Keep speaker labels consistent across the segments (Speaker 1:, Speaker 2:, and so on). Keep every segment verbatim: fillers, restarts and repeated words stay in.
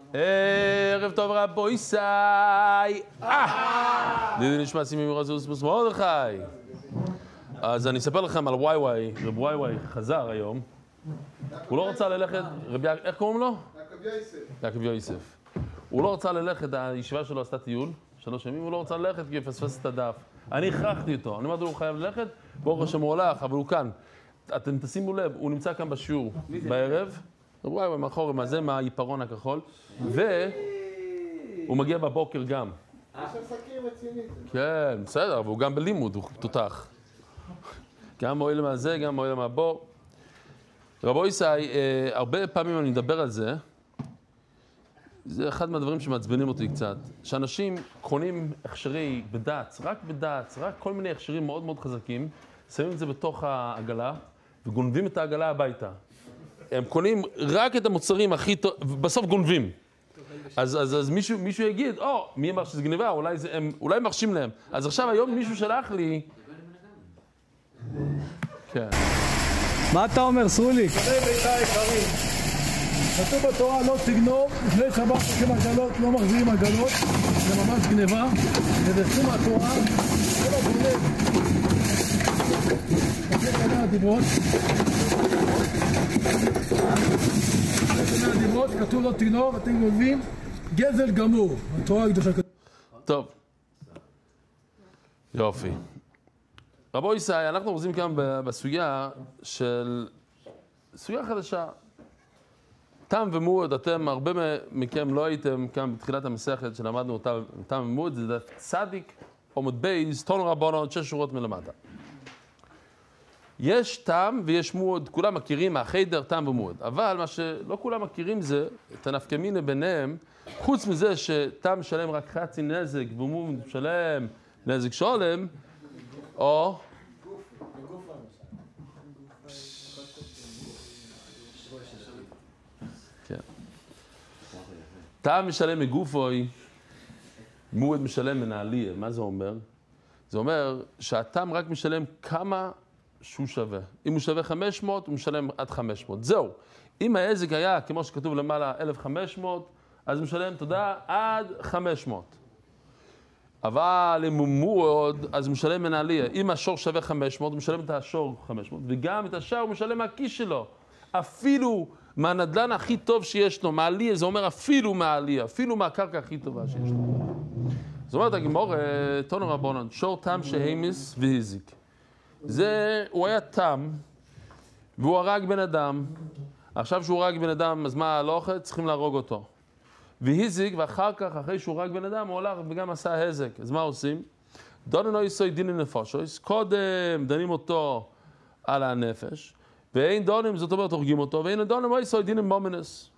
Speaker 1: ערב טוב רבו ישי. אה! דידי נשמע סימי מרזוס מרדכי. אז אני אספר לכם על וואי וואי. רב וואי וואי חזר היום. הוא לא רצה ללכת, רבי, איך קוראים לו?
Speaker 2: יעקב יוסף.
Speaker 1: יעקב יוסף. הוא לא רצה ללכת, הישיבה שלו עשתה טיול, שלוש ימים, הוא לא רצה ללכת כי הוא פספס את הדף. אני הכרחתי אותו, אני אמרתי לו, הוא חייב ללכת, ברוך השם הוא הולך, אבל הוא כאן. אתם תשימו לב, הוא נמצא כאן בשיעור בערב, וואי וואי, מאחור, מה זה, מה העיפרון הכחול, והוא מגיע בבוקר גם.
Speaker 2: יש עסקים רצינית.
Speaker 1: כן, בסדר, והוא גם בלימוד, הוא תותח. גם מועיל מהזה, גם מועיל מהבור. רבו ישי, הרבה פעמים אני מדבר על זה, זה אחד מהדברים שמעצבנים אותי קצת, שאנשים קונים הכשרי בדץ, רק בדץ, רק כל מיני הכשרים מאוד מאוד חזקים, שמים את זה בתוך העגלה וגונבים את העגלה הביתה. הם קונים רק את המוצרים הכי טוב, ובסוף גונבים. אז, אז, אז מישהו, מישהו יגיד, או, מי אמר שזה גניבה? אולי זה, הם, אולי מרשים להם. אז עכשיו היום מישהו שלח לי... כן.
Speaker 3: מה אתה אומר, סרוליק?
Speaker 2: בני ביתה היקרים, כתוב בתורה לא תגנוב, לפני שבת לוקחים עגלות, לא מחזירים עגלות, זה ממש גניבה, וזה תחום התורה, כל הגונב. תקשיב כמה הדיברות. כמה הדיברות, כתוב לא תגנוב, אתם גונבים, גזל גמור. התורה הקדושה כתוב.
Speaker 1: טוב. יופי. רבו ישי, אנחנו עוזרים כאן בסוגיה של סוגיה חדשה. טעם ומועד, אתם, הרבה מכם לא הייתם כאן בתחילת המסכת שלמדנו אותה, טעם ומועד, זה דף צדיק, עמוד בייז, תון רבונות, שש שורות מלמטה. יש טעם ויש מועד, כולם מכירים מהחדר, טעם ומועד. אבל מה שלא כולם מכירים זה, את הנפקמינה ביניהם, חוץ מזה שטעם משלם רק חצי נזק ומועד משלם נזק שולם, או... כן. טעם משלם מגופוי, מועד משלם מנהליה. מה זה אומר? זה אומר שהטעם רק משלם כמה שהוא שווה. אם הוא שווה חמש מאות, הוא משלם עד חמש מאות. זהו. אם העזק היה, כמו שכתוב למעלה, אלף וחמש מאות, אז הוא משלם, תודה, עד חמש מאות. אבל אם הוא מועד, אז הוא משלם מנהליה. אם השור שווה חמש מאות, הוא משלם את השור חמש מאות, וגם את השור הוא משלם מהכיס שלו. אפילו מהנדלן הכי טוב שיש לו, מהעלייה, זה אומר אפילו מהעלייה, אפילו מהקרקע הכי טובה שיש לו. זאת אומרת, הגמור, תונו רבונן, שור תם שהמיס והזיק. זה, הוא היה תם, והוא הרג בן אדם. עכשיו שהוא הרג בן אדם, אז מה הלוחת? צריכים להרוג אותו. והזיק, ואחר כך, אחרי שהוא הרג בן אדם, הוא הלך וגם עשה הזק. אז מה עושים? דונו יסוי דין לנפשוס, קודם דנים אותו על הנפש, ואין דונים, זאת אומרת, הורגים אותו, ואין דונים יסוי דין למומנס.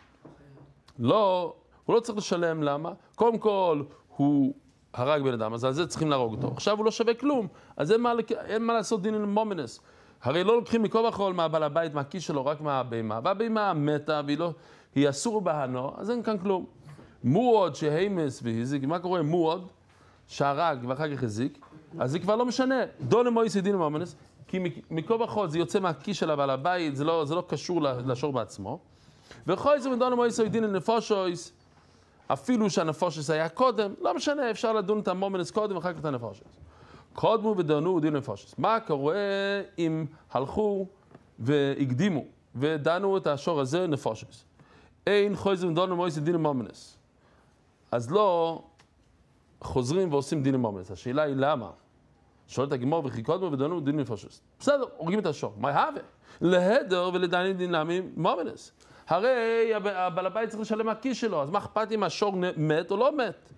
Speaker 1: לא, הוא לא צריך לשלם, למה? קודם כל, הוא הרג בן אדם, אז על זה צריכים להרוג אותו. עכשיו הוא לא שווה כלום, אז אין מה, אין מה לעשות דין למומנס. הרי לא לוקחים מכל החול מהבעל הבית, מהכיס שלו, רק מהבימה, והבימה מתה, והיא לא... היא אסור בהנו, אז אין כאן כלום. מועד שהימס והזיק, מה קורה עם מועד שהרג ואחר כך הזיק? אז זה כבר לא משנה. דון מויס דין למומנס, כי מכל החול זה יוצא מהכיס של הבעל הבית, זה לא, זה לא קשור לשור בעצמו. וכל זה מדון מויס דין לנפשוס, אפילו שהנפשוס היה קודם, לא משנה, אפשר לדון את המומנס קודם ואחר כך את הנפשוס. קודמו ודנו דין נפשוס. מה קורה אם הלכו והקדימו ודנו את השור הזה נפשוס? אין חוזרים דונו מויס דין למומנס. אז לא חוזרים ועושים דין למומנס. השאלה היא למה? שואלת הגמור וכי קודמו ודנו דין נפשוס. בסדר, הורגים את השור. מה יהווה? להדר ולדיינים דין לעמים מומנס. הרי הבעל הבית צריך לשלם מהכיס שלו, אז מה אכפת אם השור מת או לא מת?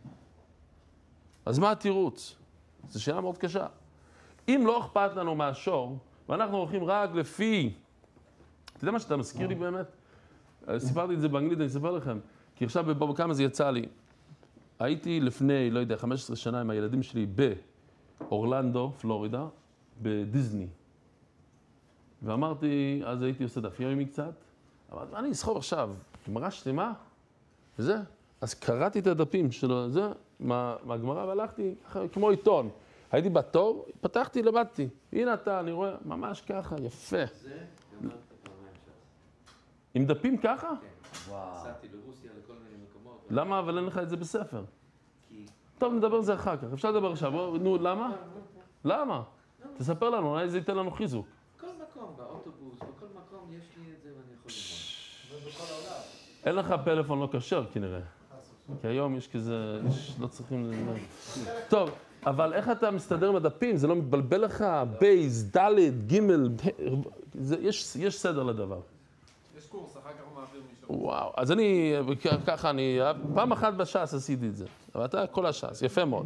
Speaker 1: אז מה התירוץ? זו שאלה מאוד קשה. אם לא אכפת לנו מהשור, ואנחנו הולכים רק לפי... אתה יודע מה שאתה מזכיר לי באמת? סיפרתי את זה באנגלית, אני אספר לכם. כי עכשיו בבוא כמה זה יצא לי. הייתי לפני, לא יודע, חמש עשרה שנה עם הילדים שלי באורלנדו, פלורידה, בדיזני. ואמרתי, אז הייתי עושה דף יומי קצת. אמרתי, אני אסחוב עכשיו, גמרא שלמה, וזה. אז קראתי את הדפים שלו, זה, מה, מהגמרא, והלכתי כמו עיתון. הייתי בתור, פתחתי, למדתי. הנה אתה, אני רואה, ממש ככה, יפה.
Speaker 4: זה, גמרת פעמיים שעה.
Speaker 1: עם דפים ככה?
Speaker 4: כן. וואו. נסעתי לרוסיה לכל מיני מקומות.
Speaker 1: למה אבל אין לך את זה בספר? טוב, נדבר על זה אחר כך. אפשר לדבר עכשיו. נו, למה? למה? תספר לנו, אולי זה ייתן לנו חיזוק.
Speaker 4: בכל מקום, באוטובוס, בכל מקום יש לי את זה ואני יכול ללמוד.
Speaker 1: אין לך פלאפון לא כשר, כנראה. כי היום יש כזה, יש, לא צריכים... טוב, אבל איך אתה מסתדר עם הדפים? זה לא מתבלבל לך? בייס, דלת, גימל, יש, יש סדר לדבר.
Speaker 5: יש קורס, אחר כך הוא מעביר מישהו.
Speaker 1: וואו, אז אני, ככה אני, פעם אחת בש"ס עשיתי את זה. אבל אתה כל הש"ס, יפה מאוד.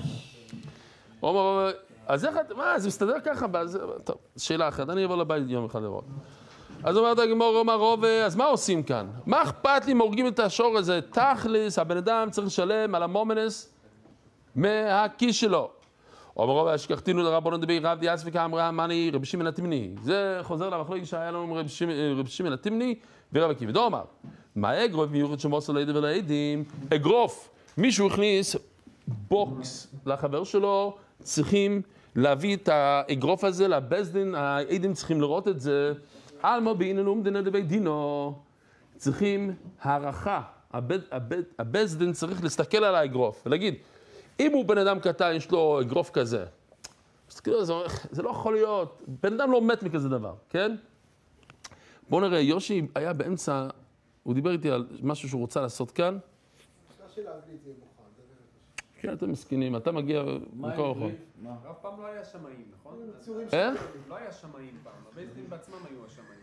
Speaker 1: אז איך אתה, מה, זה מסתדר ככה? טוב, שאלה אחת, אני אעבור לבית יום אחד לראות. אז אומרת הגמרא, אומר רוב, אז מה עושים כאן? מה אכפת לי אם הורגים את השור הזה? תכלס, הבן אדם צריך לשלם על המומנס מהכיס שלו. אומר רוב, השכחתינו לרבנו דבי רב דיאס וכאמרה, מני רבי שמעון התימני. זה חוזר למחלוקת שהיה לנו רבי שמעון התימני ורב עקיבא. דו אמר, מה אגרוף מיוחד שמוסר לעדים ולעדים? אגרוף, מישהו הכניס בוקס לחבר שלו, צריכים להביא את האגרוף הזה לבית דין, העדים צריכים לראות את זה. אלמו בעיננו ומדינה לבית דינו, צריכים הערכה, הבית דין צריך להסתכל על האגרוף ולהגיד, אם הוא בן אדם קטן, יש לו אגרוף כזה, זה לא יכול להיות, בן אדם לא מת מכזה דבר, כן? בואו נראה, יושי היה באמצע, הוא דיבר איתי על משהו שהוא רוצה לעשות כאן. כן, אתם מסכינים, אתה מגיע מקור אחר.
Speaker 5: הרב פעם לא היה שמאים, נכון?
Speaker 1: איך?
Speaker 5: לא היה שמאים פעם, הבית דין בעצמם היו השמאים.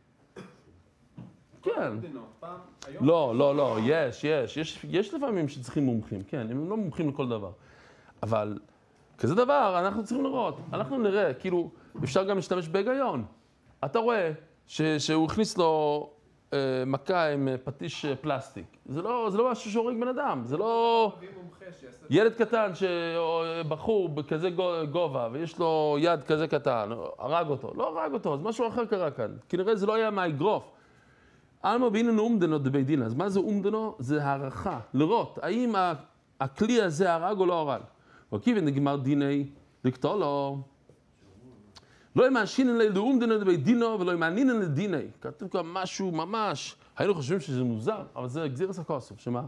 Speaker 1: כן.
Speaker 5: פעם, היום...
Speaker 1: לא, לא, לא, יש, יש, יש, יש לפעמים שצריכים מומחים, כן, הם לא מומחים לכל דבר. אבל כזה דבר אנחנו צריכים לראות, אנחנו נראה, כאילו, אפשר גם להשתמש בהיגיון. אתה רואה ש, שהוא הכניס לו אה, מכה עם פטיש פלסטיק. זה לא, זה לא משהו שהורג בן אדם, זה לא... ילד קטן, בחור בכזה גובה, ויש לו יד כזה קטן, הרג אותו. לא הרג אותו, אז משהו אחר קרה כאן. כנראה זה לא היה מהאגרוף. אלמה בעיננו אומדנו דבי דין. אז מה זה אומדנו? זה הערכה, לראות האם הכלי הזה הרג או לא הרג. וכיוון נגמר דיני לקטול לו. לא ימאשינן לאומדנו דבי דינו ולא ימאנינן לדיני. כתוב כאן משהו ממש, היינו חושבים שזה מוזר, אבל זה גזירס הכוסף, שמה?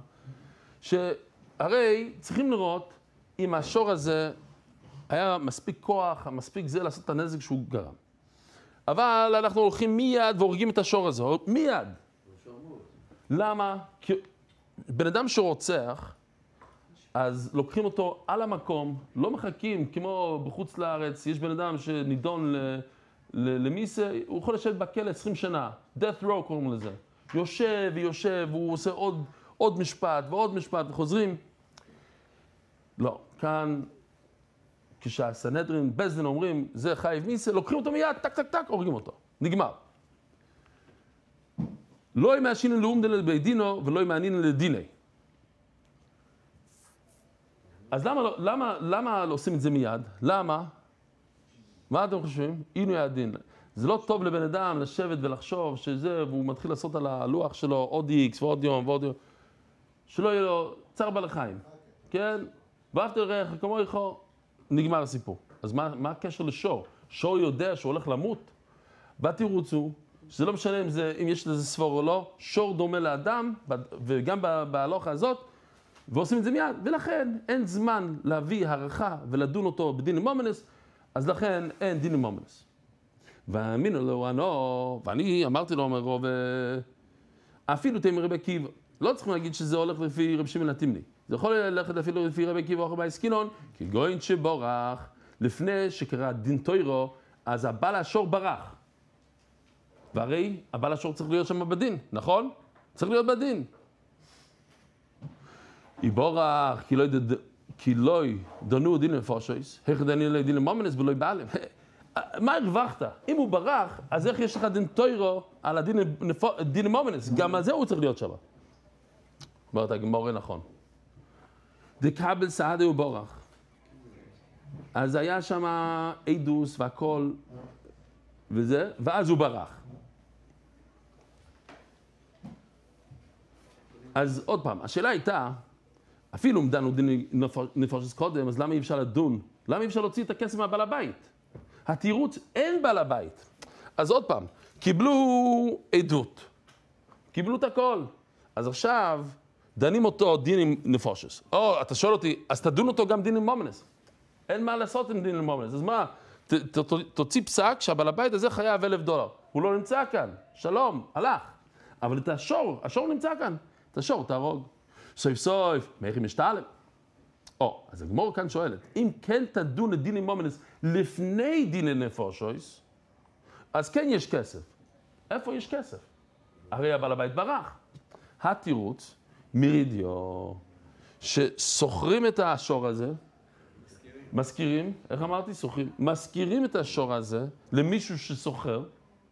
Speaker 1: שהרי צריכים לראות אם השור הזה היה מספיק כוח, מספיק זה לעשות את הנזק שהוא גרם. אבל אנחנו הולכים מיד והורגים את השור הזה, מיד. למה? כי בן אדם שרוצח, אז לוקחים אותו על המקום, לא מחכים, כמו בחוץ לארץ, יש בן אדם שנידון למיסה, הוא יכול לשבת בכלא עשרים שנה, death row קוראים לזה. יושב ויושב, הוא עושה עוד, עוד משפט ועוד משפט וחוזרים. לא, כאן, כשהסנהדרין, בית דין אומרים, זה חייב מיסה, לוקחים אותו מיד, טק טק טק, הורגים אותו. נגמר. לא ימאשינן לאומדן לבית דינו ולא ימאנינן לדיני. אז למה, למה, למה לא עושים את זה מיד? למה? מה אתם חושבים? עינוי הדין. זה לא טוב לבן אדם לשבת ולחשוב שזה, והוא מתחיל לעשות על הלוח שלו עוד איקס ועוד יום ועוד יום. שלא יהיה לו צער בעלי חיים. כן? ואהבת לרעך כמוך, נגמר הסיפור. אז מה, מה הקשר לשור? שור יודע שהוא הולך למות. והתירוץ הוא, שזה לא משנה אם, זה, אם יש לזה ספור או לא, שור דומה לאדם, וגם בהלוכה הזאת, ועושים את זה מיד, ולכן אין זמן להביא הערכה ולדון אותו בדין מומנס, אז לכן אין דין מומנס. והאמינו לו, ענו, ואני אמרתי לו, אומר רוב, אפילו תאמר רבי עקיבא, לא צריכים להגיד שזה הולך לפי רבי שמעון התימני. זה יכול ללכת אפילו לפי רבי עקיבא או רבי סקינון, כי גויין שבורח, לפני שקרא דין תוירו, אז הבעל השור ברח. והרי הבעל השור צריך להיות שם בדין, נכון? צריך להיות בדין. יבורח, כי לא, ידד... כי לא דנו דין לפושייס, איך דנים דין למומנס ולא יבעלם. מה הרווחת? אם הוא ברח, אז איך יש לך דין תוירו על הדין דין למומנס? גם על זה הוא צריך להיות שם. אומרת הגמרא נכון. דקבל סעדה הוא בורח. אז היה שם עדוס והכל וזה, ואז הוא ברח. אז עוד פעם, השאלה הייתה, אפילו אם דנו דין נפושס קודם, אז למה אי אפשר לדון? למה אי אפשר להוציא את הכסף מהבעל הבית? התירוץ, אין בעל הבית. אז עוד פעם, קיבלו עדות, קיבלו את הכל. אז עכשיו, דנים אותו דין עם נפושס. או, אתה שואל אותי, אז תדון אותו גם דין עם מומנס. אין מה לעשות עם דין עם מומנס. אז מה, ת, ת, ת, תוציא פסק שהבעל הבית הזה חייב אלף דולר. הוא לא נמצא כאן. שלום, הלך. אבל את השור, השור נמצא כאן. את השור, תהרוג. סויף סויף, מאיך היא משתעלם? או, אז הגמור כאן שואלת, אם כן תדון את דין עם מומנס לפני דין לנפושוס, אז כן יש כסף. איפה יש כסף? הרי הבעל הבית ברח. התירוץ, מרידיו, שסוחרים את השור הזה, מזכירים, איך אמרתי? סוחרים, מזכירים את השור הזה למישהו שסוחר,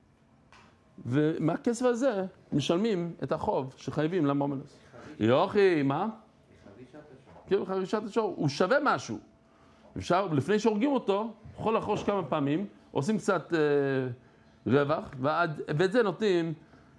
Speaker 1: ומהכסף הזה משלמים את החוב שחייבים למומנס. יוכי, מה? כן, חרישת השור, הוא שווה משהו. אפשר, לפני שהורגים אותו, יכול לחרוש כמה פעמים, עושים קצת אה, רווח, ועד, ואת זה נותנים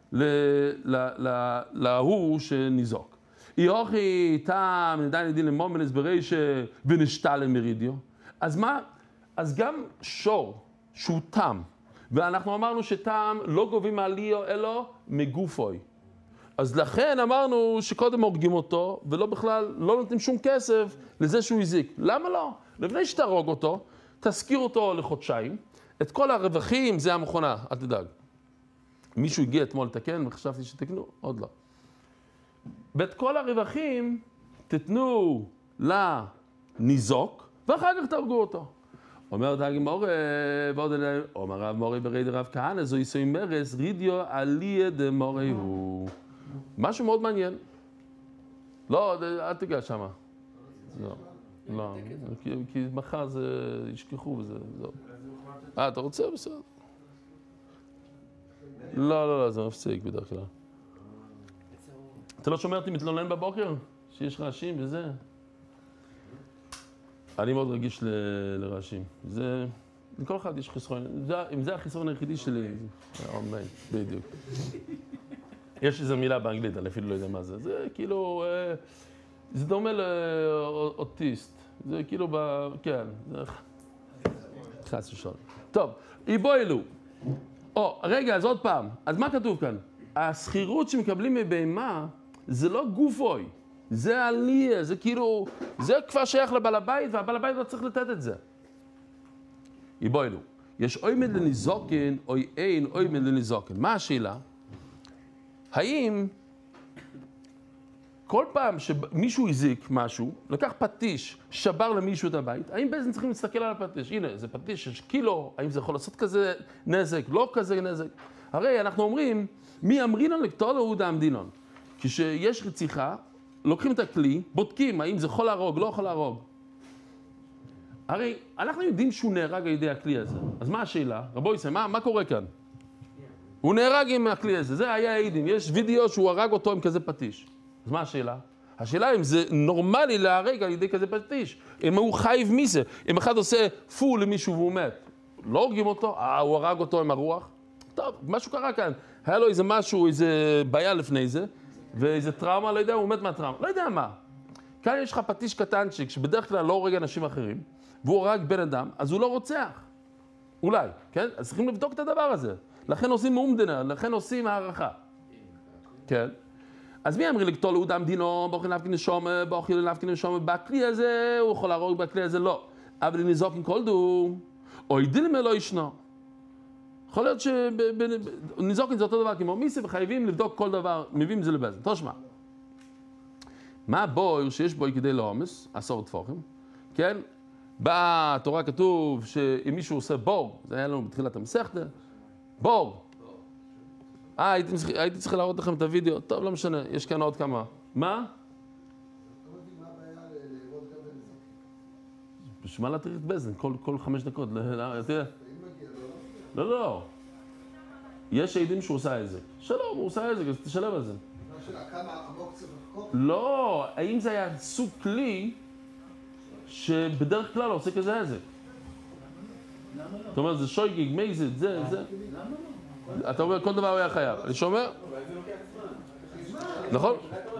Speaker 1: להוא שניזוק. יוכי, טעם, נדע נדין למומנס בריש ונשתלם מרידיו. אז מה? אז גם שור שהוא טעם, ואנחנו אמרנו שטעם לא גובים מעליו אלא מגופוי. אז לכן אמרנו שקודם הורגים אותו, ולא בכלל, לא נותנים שום כסף לזה שהוא הזיק. למה לא? לפני שתהרוג אותו, תזכיר אותו לחודשיים, את כל הרווחים, זה המכונה, אל תדאג. מישהו הגיע אתמול לתקן, וחשבתי שתקנו, עוד לא. ואת כל הרווחים תתנו לניזוק, ואחר כך תהרגו אותו. אומר דאגי מורי, ועוד אלה, אומר רב מורי ברי דרב כהנא, זו יסוי מרס, רידיו עליה דמורי הוא. משהו מאוד מעניין. לא, אל תיגע שמה. לא, לא, כי מחר זה, ישכחו וזה, זהו. אה, אתה רוצה? בסדר. לא, לא, לא, זה מפסיק בדרך כלל. אתה לא שומע אותי מתלונן בבוקר? שיש רעשים וזה? אני מאוד רגיש לרעשים. זה, לכל אחד יש חסרון. אם זה החיסרון היחידי שלי, אמן, בדיוק. יש איזו מילה באנגלית, אני אפילו לא יודע מה זה. זה כאילו, זה דומה לאוטיסט. זה כאילו, ב... כן, זה חס ושלום. טוב, איבו אלו. או, רגע, אז עוד פעם. אז מה כתוב כאן? הסחירות שמקבלים מבהמה, זה לא גופוי. זה עליה, זה כאילו, זה כבר שייך לבעל הבית, והבעל הבית לא צריך לתת את זה. איבו אלו. יש אוימד לניזוקן, אוי אין אוימד לניזוקן. מה השאלה? האם כל פעם שמישהו הזיק משהו, לקח פטיש, שבר למישהו את הבית, האם בעצם צריכים להסתכל על הפטיש? הנה, זה פטיש של קילו, האם זה יכול לעשות כזה נזק, לא כזה נזק? הרי אנחנו אומרים, מי אמרינון לקטול או דאם דינון? כשיש רציחה, לוקחים את הכלי, בודקים האם זה יכול להרוג, לא יכול להרוג. הרי אנחנו יודעים שהוא נהרג על ידי הכלי הזה. אז מה השאלה? רבו ישראל, מה, מה קורה כאן? הוא נהרג עם הכלי הזה, זה היה העידים. יש וידאו שהוא הרג אותו עם כזה פטיש. אז מה השאלה? השאלה אם זה נורמלי להרג על ידי כזה פטיש. אם הוא חייב מזה. אם אחד עושה פול למישהו והוא מת, לא הורגים אותו, אה, הוא הרג אותו עם הרוח. טוב, משהו קרה כאן. היה לו איזה משהו, איזה בעיה לפני זה, ואיזה טראומה, לא יודע, הוא מת מהטראומה. לא יודע מה. כאן יש לך פטיש קטנצ'יק, שבדרך כלל לא הורג אנשים אחרים, והוא הרג בן אדם, אז הוא לא רוצח. אולי, כן? אז צריכים לבדוק את הדבר הזה. לכן עושים אומדנה, לכן עושים הערכה. כן? אז מי אמרי לקטול הוא דם דינו, באוכי נפקין נשום, באוכי נפקין נשום, בכלי הזה, הוא יכול להרוג בכלי הזה, לא. אבל ניזוקין כל דו, או ידילים אלו ישנו. יכול להיות שניזוקין זה אותו דבר כמו מיסי, וחייבים לבדוק כל דבר, מביאים זה לבזן. תושמע. מה הבויר שיש בו כדי לעומס, עשור תפוחים, כן? בתורה כתוב שאם מישהו עושה בור, זה היה לנו בתחילת המסכת, בור. אה, הייתי, הייתי צריך להראות לכם את הוידאו, טוב, לא משנה, יש כאן עוד כמה. מה? בשביל מה להטריד בזן? כל, כל חמש דקות, תראה. לא, לא. יש עדים שהוא עושה את זה. שלום, הוא עושה את זה, תשלם על זה. לא, האם זה היה סוג כלי שבדרך כלל עושה כזה איזה? זאת אומרת, זה שויגיג, מייזד, זה, זה. אתה אומר, כל דבר הוא היה חייב. אני שומע? נכון?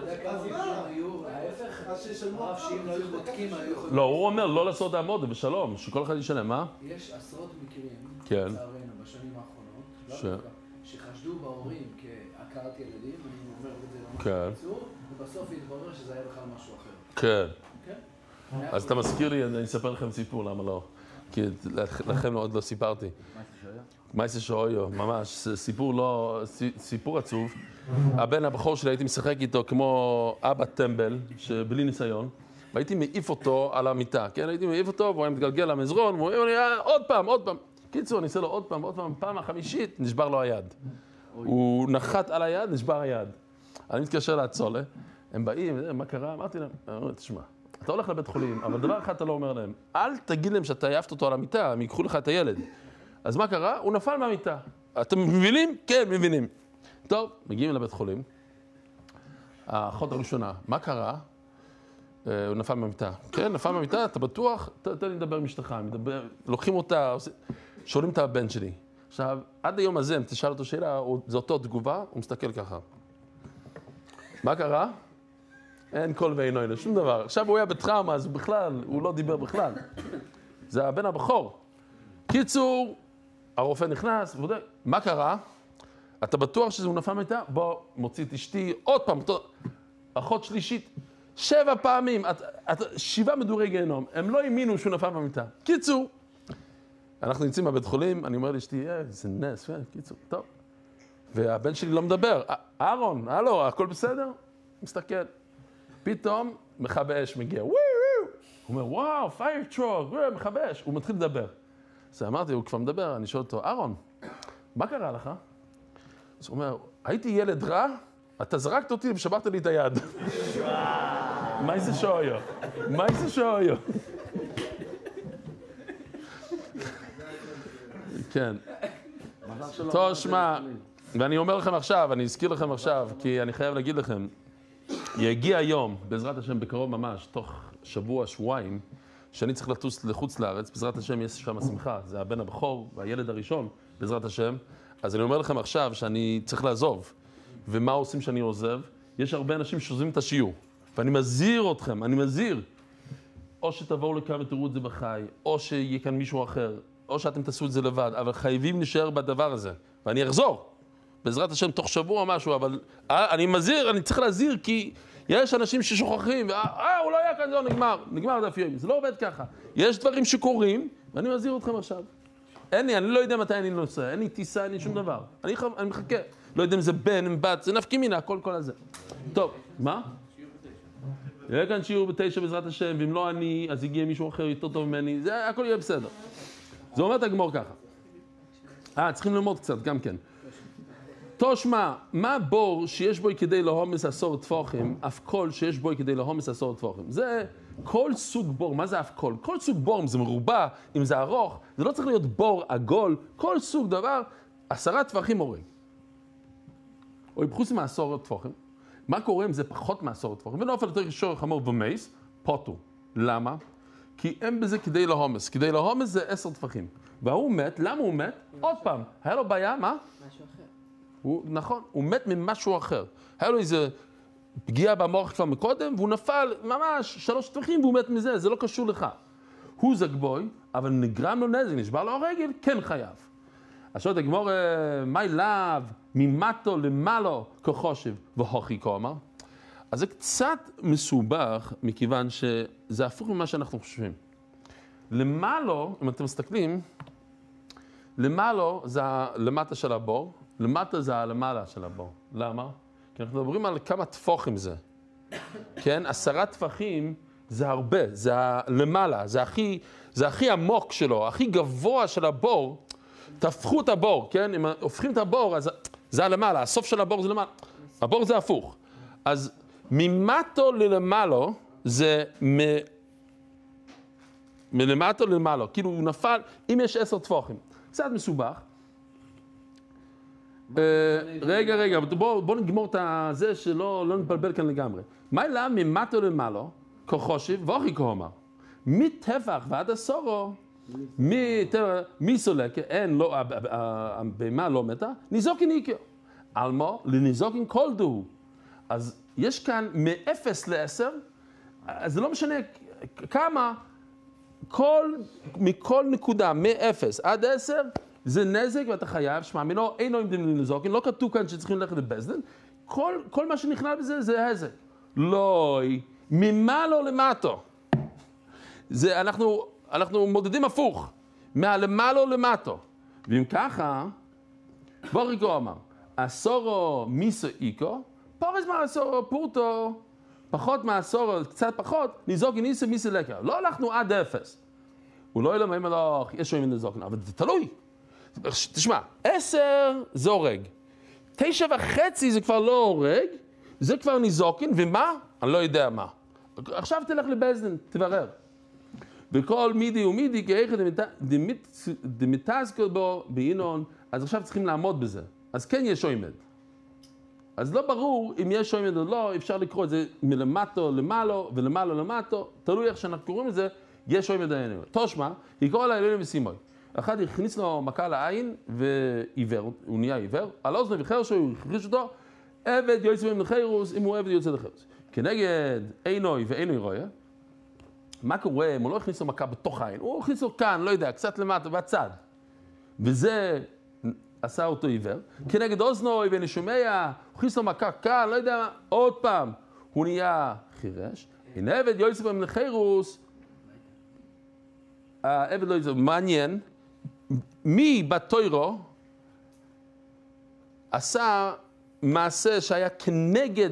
Speaker 1: לא, הוא אומר לא לעשות העמודה בשלום, שכל אחד ישלם, מה?
Speaker 4: יש עשרות מקרים, לצערנו, בשנים האחרונות, שחשדו בהורים כעקרת ילדים, אני אומר את זה לא משהו בקיצור, בסוף התברר שזה היה בכלל משהו אחר.
Speaker 1: כן.
Speaker 4: כן?
Speaker 1: אז אתה מזכיר לי, אני אספר לכם סיפור, למה לא? כי לכם עוד לא סיפרתי. מייסה שאויו, ממש, סיפור לא, סיפור עצוב. הבן הבכור שלי, הייתי משחק איתו כמו אבא טמבל, שבלי ניסיון, והייתי מעיף אותו על המיטה, כן? הייתי מעיף אותו, והוא היה מתגלגל למזרון, והוא אומר לי, עוד פעם, עוד פעם. קיצור, אני אעשה לו עוד פעם, עוד פעם, פעם החמישית, נשבר לו היד. הוא נחת על היד, נשבר היד. אני מתקשר לעצולה, הם באים, מה קרה? אמרתי להם, תשמע, אתה הולך לבית חולים, אבל דבר אחד אתה לא אומר להם, אל תגיד להם שאתה העפת אותו על המיטה, הם ייקחו לך את הילד. אז מה קרה? הוא נפל מהמיטה. אתם מבינים? כן, מבינים. טוב, מגיעים לבית חולים. האחות הראשונה, מה קרה? הוא נפל מהמיטה. כן, נפל מהמיטה, אתה בטוח? תן לי לדבר עם אשתך, לוקחים אותה, שואלים את הבן שלי. עכשיו, עד היום הזה, אם תשאל אותו שאלה, זו אותו תגובה, הוא מסתכל ככה. מה קרה? אין קול ואינו אינו, שום דבר. עכשיו הוא היה בטראומה, אז בכלל, הוא לא דיבר בכלל. זה הבן הבכור. קיצור, הרופא נכנס, ובודק, מה קרה? אתה בטוח שהוא נפל מהמיטה? בוא, מוציא את אשתי, עוד פעם, אחות שלישית, שבע פעמים, את, את, שבעה מדורי גיהנום, הם לא האמינו שהוא נפל מהמיטה. קיצור, אנחנו נמצאים בבית חולים, אני אומר לאשתי, אה, זה נס, אה, קיצור, טוב. והבן שלי לא מדבר, אהרון, הלו, הכל בסדר? מסתכל. פתאום, מכבי אש מגיע, וואו, וואו. הוא אומר, וואו, פייר טרוק, וואו, מכבי אש. הוא מתחיל לדבר. אז אמרתי, הוא כבר מדבר, אני שואל אותו, אהרון, מה קרה לך? אז הוא אומר, הייתי ילד רע, אתה זרקת אותי ושברת לי את היד. מה זה שויו? מה זה שויו? כן. טוב, שמע, ואני אומר לכם עכשיו, אני אזכיר לכם עכשיו, כי אני חייב להגיד לכם, יגיע היום, בעזרת השם, בקרוב ממש, תוך שבוע, שבועיים, שאני צריך לטוס לחוץ לארץ, בעזרת השם יש שם שמחה, זה הבן הבכור והילד הראשון, בעזרת השם. אז אני אומר לכם עכשיו שאני צריך לעזוב. ומה עושים שאני עוזב? יש הרבה אנשים שעוזבים את השיעור. ואני מזהיר אתכם, אני מזהיר. או שתבואו לכאן ותראו את זה בחי, או שיהיה כאן מישהו אחר, או שאתם תעשו את זה לבד, אבל חייבים להישאר בדבר הזה. ואני אחזור, בעזרת השם, תוך שבוע משהו, אבל אני מזהיר, אני צריך להזהיר, כי יש אנשים ששוכחים, אה, הוא לא היה כאן, זה נגמר, נגמר דף יומי, זה לא עובד ככה. יש דברים שקורים, ואני מזהיר אתכם עכשיו. אין לי, אני לא יודע מתי אני נוסע, אין לי טיסה, אין לי שום דבר. אני, אני מחכה, לא יודע אם זה בן, אם בת, זה נפקי מינה, הכל, כל הזה. טוב, מה? יהיה כאן שיעור בתשע בעזרת השם, ואם לא אני, אז יגיע מישהו אחר יותר טוב ממני, זה הכל יהיה בסדר. זה אומר תגמור ככה. אה, צריכים ללמוד קצת, גם כן. תושמע, מה בור שיש בו כדי להומס עשור טפוחים, אף כל שיש בו כדי להומס עשור טפוחים. זה כל סוג בור, מה זה אף כל? כל סוג בור, אם זה מרובע, אם זה ארוך, זה לא צריך להיות בור עגול, כל סוג דבר, עשרה טפחים הורג. או יבחוס מעשור טפוחים. מה קורה אם זה פחות מעשור טפוחים? ונופל יותר שור חמור ומייס, פוטו. למה? כי אין בזה כדי להומס. כדי להומס זה עשר טפחים. והוא מת, למה הוא מת? עוד פעם, היה לו בעיה, מה?
Speaker 4: משהו אחר.
Speaker 1: הוא, נכון, הוא מת ממשהו אחר. היה לו איזה פגיעה במוח כבר מקודם, והוא נפל ממש שלוש טפחים והוא מת מזה, זה לא קשור לך. הוא זגבוי, אבל נגרם לו נזק, נשבר לו הרגל, כן חייב. אז שואלת הגמור, מי לאו, ממטו למעלו כחושב, והוכי כאמר. אז זה קצת מסובך, מכיוון שזה הפוך ממה שאנחנו חושבים. למעלו, אם אתם מסתכלים, למעלו זה למטה של הבור, למטה זה הלמעלה של הבור. למה? כי אנחנו מדברים על כמה טפוחים זה. כן? עשרה טפחים זה הרבה, זה למעלה, זה הכי, זה הכי עמוק שלו, הכי גבוה של הבור. תהפכו את הבור, כן? אם הופכים את הבור, אז זה הלמעלה, הסוף של הבור זה למעלה. הבור זה הפוך. אז ממטו ללמעלו זה מ... מלמטו ללמעלו. כאילו הוא נפל, אם יש עשר טפוחים. קצת מסובך. רגע, רגע, בואו נגמור את זה שלא נתבלבל כאן לגמרי. מה אלא ממטו למעלו, כחושב, ואוכי כאומר. מטפח ועד הסורו, מי סולק, אין, הבהמה לא מתה, ניזוקין איקר. אלמו, לניזוקין כל דהו. אז יש כאן מאפס לעשר, אז זה לא משנה כמה, כל, מכל נקודה, מאפס עד עשר, זה נזק ואתה חייב, שמע, מינו אינו עמדים לנזוקין, לא כתוב כאן שצריכים ללכת לבזדן, כל, כל מה שנכנע בזה זה הזק. לא, ממעלה למטה. זה, אנחנו, אנחנו מודדים הפוך, מהלמעלה למטה. ואם ככה, בוריקו אמר, עשורו מיסו איקו, פורס מהעשורו פורטו, פחות מהעשורו, קצת פחות, ניזוקין ניסו מיסו לקה. לא הלכנו עד אפס. הוא לא ילמד לו, יש שוים ניזוקין, אבל זה תלוי. תשמע, עשר זה הורג. תשע וחצי זה כבר לא הורג, זה כבר ניזוקין, ומה? אני לא יודע מה. עכשיו תלך לבזדין, תברר. וכל מידי ומידי, כאיכא דמיתזכר בו באינון, אז עכשיו צריכים לעמוד בזה. אז כן יש שוימד. אז לא ברור אם יש שוימד או לא, אפשר לקרוא את זה מלמטו למעלו ולמעלו למטו, תלוי איך שאנחנו קוראים את זה, יש שוימד העניין. תושמע, יקרא לה אלוהים וסימוי. אחד הכניס לו מכה לעין ועיוור, הוא נהיה עיוור, על אוזנו וחרשו, הוא הכניס אותו, עבד יוצא ממנו חירוס, אם הוא עבד יוצא לחירוס. כנגד עינוי ועינוי רואה, מה קורה אם הוא לא הכניס לו מכה בתוך העין? הוא הכניס לו כאן, לא יודע, קצת למטה, בצד. וזה עשה אותו עיוור. כנגד אוזנוי ואני שומע, הוא הכניס לו מכה כאן, לא יודע, עוד פעם, הוא נהיה חירש. הנה עבד יוצא ממנו חירוס, העבד לא יוצא, מעניין, מי בתוירו עשה מעשה שהיה כנגד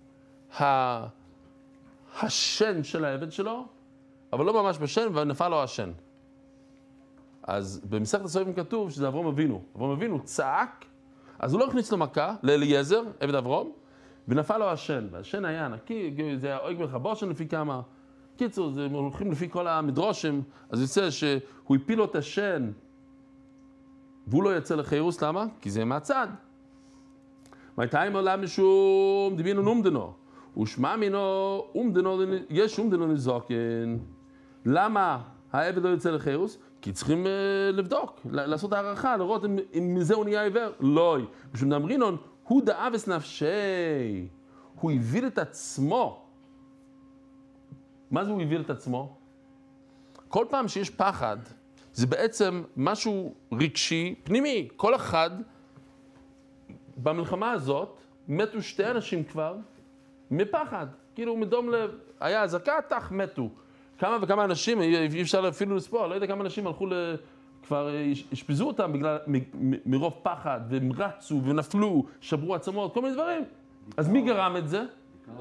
Speaker 1: השן של העבד שלו, אבל לא ממש בשן, ונפל לו השן. אז במסכת הסופרים כתוב שזה אברהם אבינו. אברהם אבינו צעק, אז הוא לא הכניס לו מכה לאליעזר, עבד אברהם, ונפל לו השן. והשן היה ענקי, זה היה אויג מחבושן לפי כמה. קיצור, זה הולכים לפי כל המדרושים, אז יוצא שהוא הפיל לו את השן, והוא לא יצא לחירוס, למה? כי זה מהצד. מייתיים עולה משום דבינו נומדנו. ושמע מינו, אומדנו, יש אומדנו נזוקן. למה העבד לא יוצא לחירוס? כי צריכים uh, לבדוק, לעשות הערכה, לראות אם, אם מזה הוא נהיה עיוור. לא, משום דאמרינון, הוא דאבס נפשי. הוא הביל את עצמו. מה זה הוא הביל את עצמו? כל פעם שיש פחד, זה בעצם משהו רגשי, פנימי. כל אחד, במלחמה הזאת, מתו שתי אנשים כבר, מפחד. כאילו, מדום לב, היה אזעקה, תח, מתו. כמה וכמה אנשים, אי אפשר אפילו לספור, לא יודע כמה אנשים הלכו, כבר השפיזו אותם בגלל, מ- מרוב פחד, והם רצו ונפלו, שברו עצמות, כל מיני דברים. אז מי גרם את זה?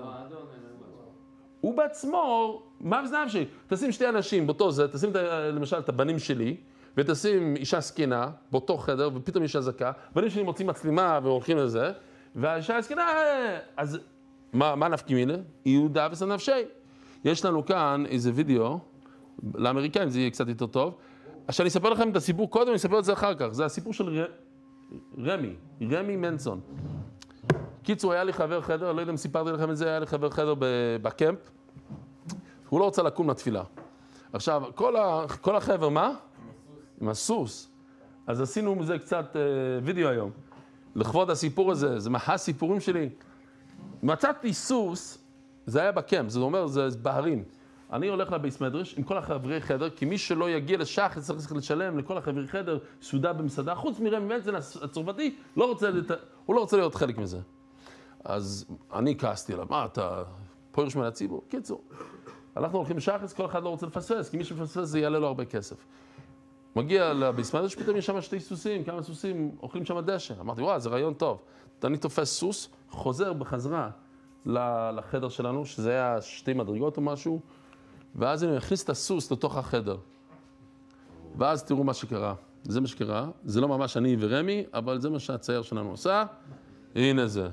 Speaker 1: הוא בעצמו, מה בזנב שלי? תשים שתי אנשים באותו זה, תשים למשל את הבנים שלי, ותשים אישה סקינה באותו חדר, ופתאום יש אזעקה, בנים שלי מוצאים מצלמה והולכים לזה, והאישה הסקינה, אז מה, מה נפקים הנה? יהודה וסנפשי. יש לנו כאן איזה וידאו, לאמריקאים זה יהיה קצת יותר טוב, אז שאני אספר לכם את הסיפור קודם, אני אספר את זה אחר כך, זה הסיפור של ר... רמי, רמי מנסון. קיצור, היה לי חבר חדר, לא יודע אם סיפרתי לכם את זה, היה לי חבר חדר בקמפ, הוא לא רוצה לקום לתפילה. עכשיו, כל, ה... כל החבר, מה? עם הסוס. אז עשינו מזה קצת וידאו היום. לכבוד הסיפור הזה, זה מהסיפורים שלי. מצאתי סוס, זה היה בקמפ, זה אומר, זה בהרים. אני הולך לבייס מדרש עם כל החברי חדר, כי מי שלא יגיע לשח, צריך לשלם לכל החברי חדר סעודה במסעדה, חוץ מרמי מנצן הצרפתי, לא רוצה, הוא לא רוצה להיות חלק מזה. אז אני כעסתי עליו, מה אתה פורש מהציבור? קיצור, אנחנו הולכים לשחץ, כל אחד לא רוצה לפספס, כי מי שמפספס זה יעלה לו הרבה כסף. מגיע לבייס מדרש, פתאום יש שם שתי סוסים, כמה סוסים אוכלים שם דשא. אמרתי, וואו, זה רעיון טוב. אני תופס סוס, חוזר בחזרה לחדר שלנו, שזה היה שתי מדרגות או משהו, ואז אני אכניס את הסוס לתוך החדר. ואז תראו מה שקרה. זה מה שקרה. זה לא ממש אני ורמי, אבל זה מה שהצייר שלנו עושה. הנה זה.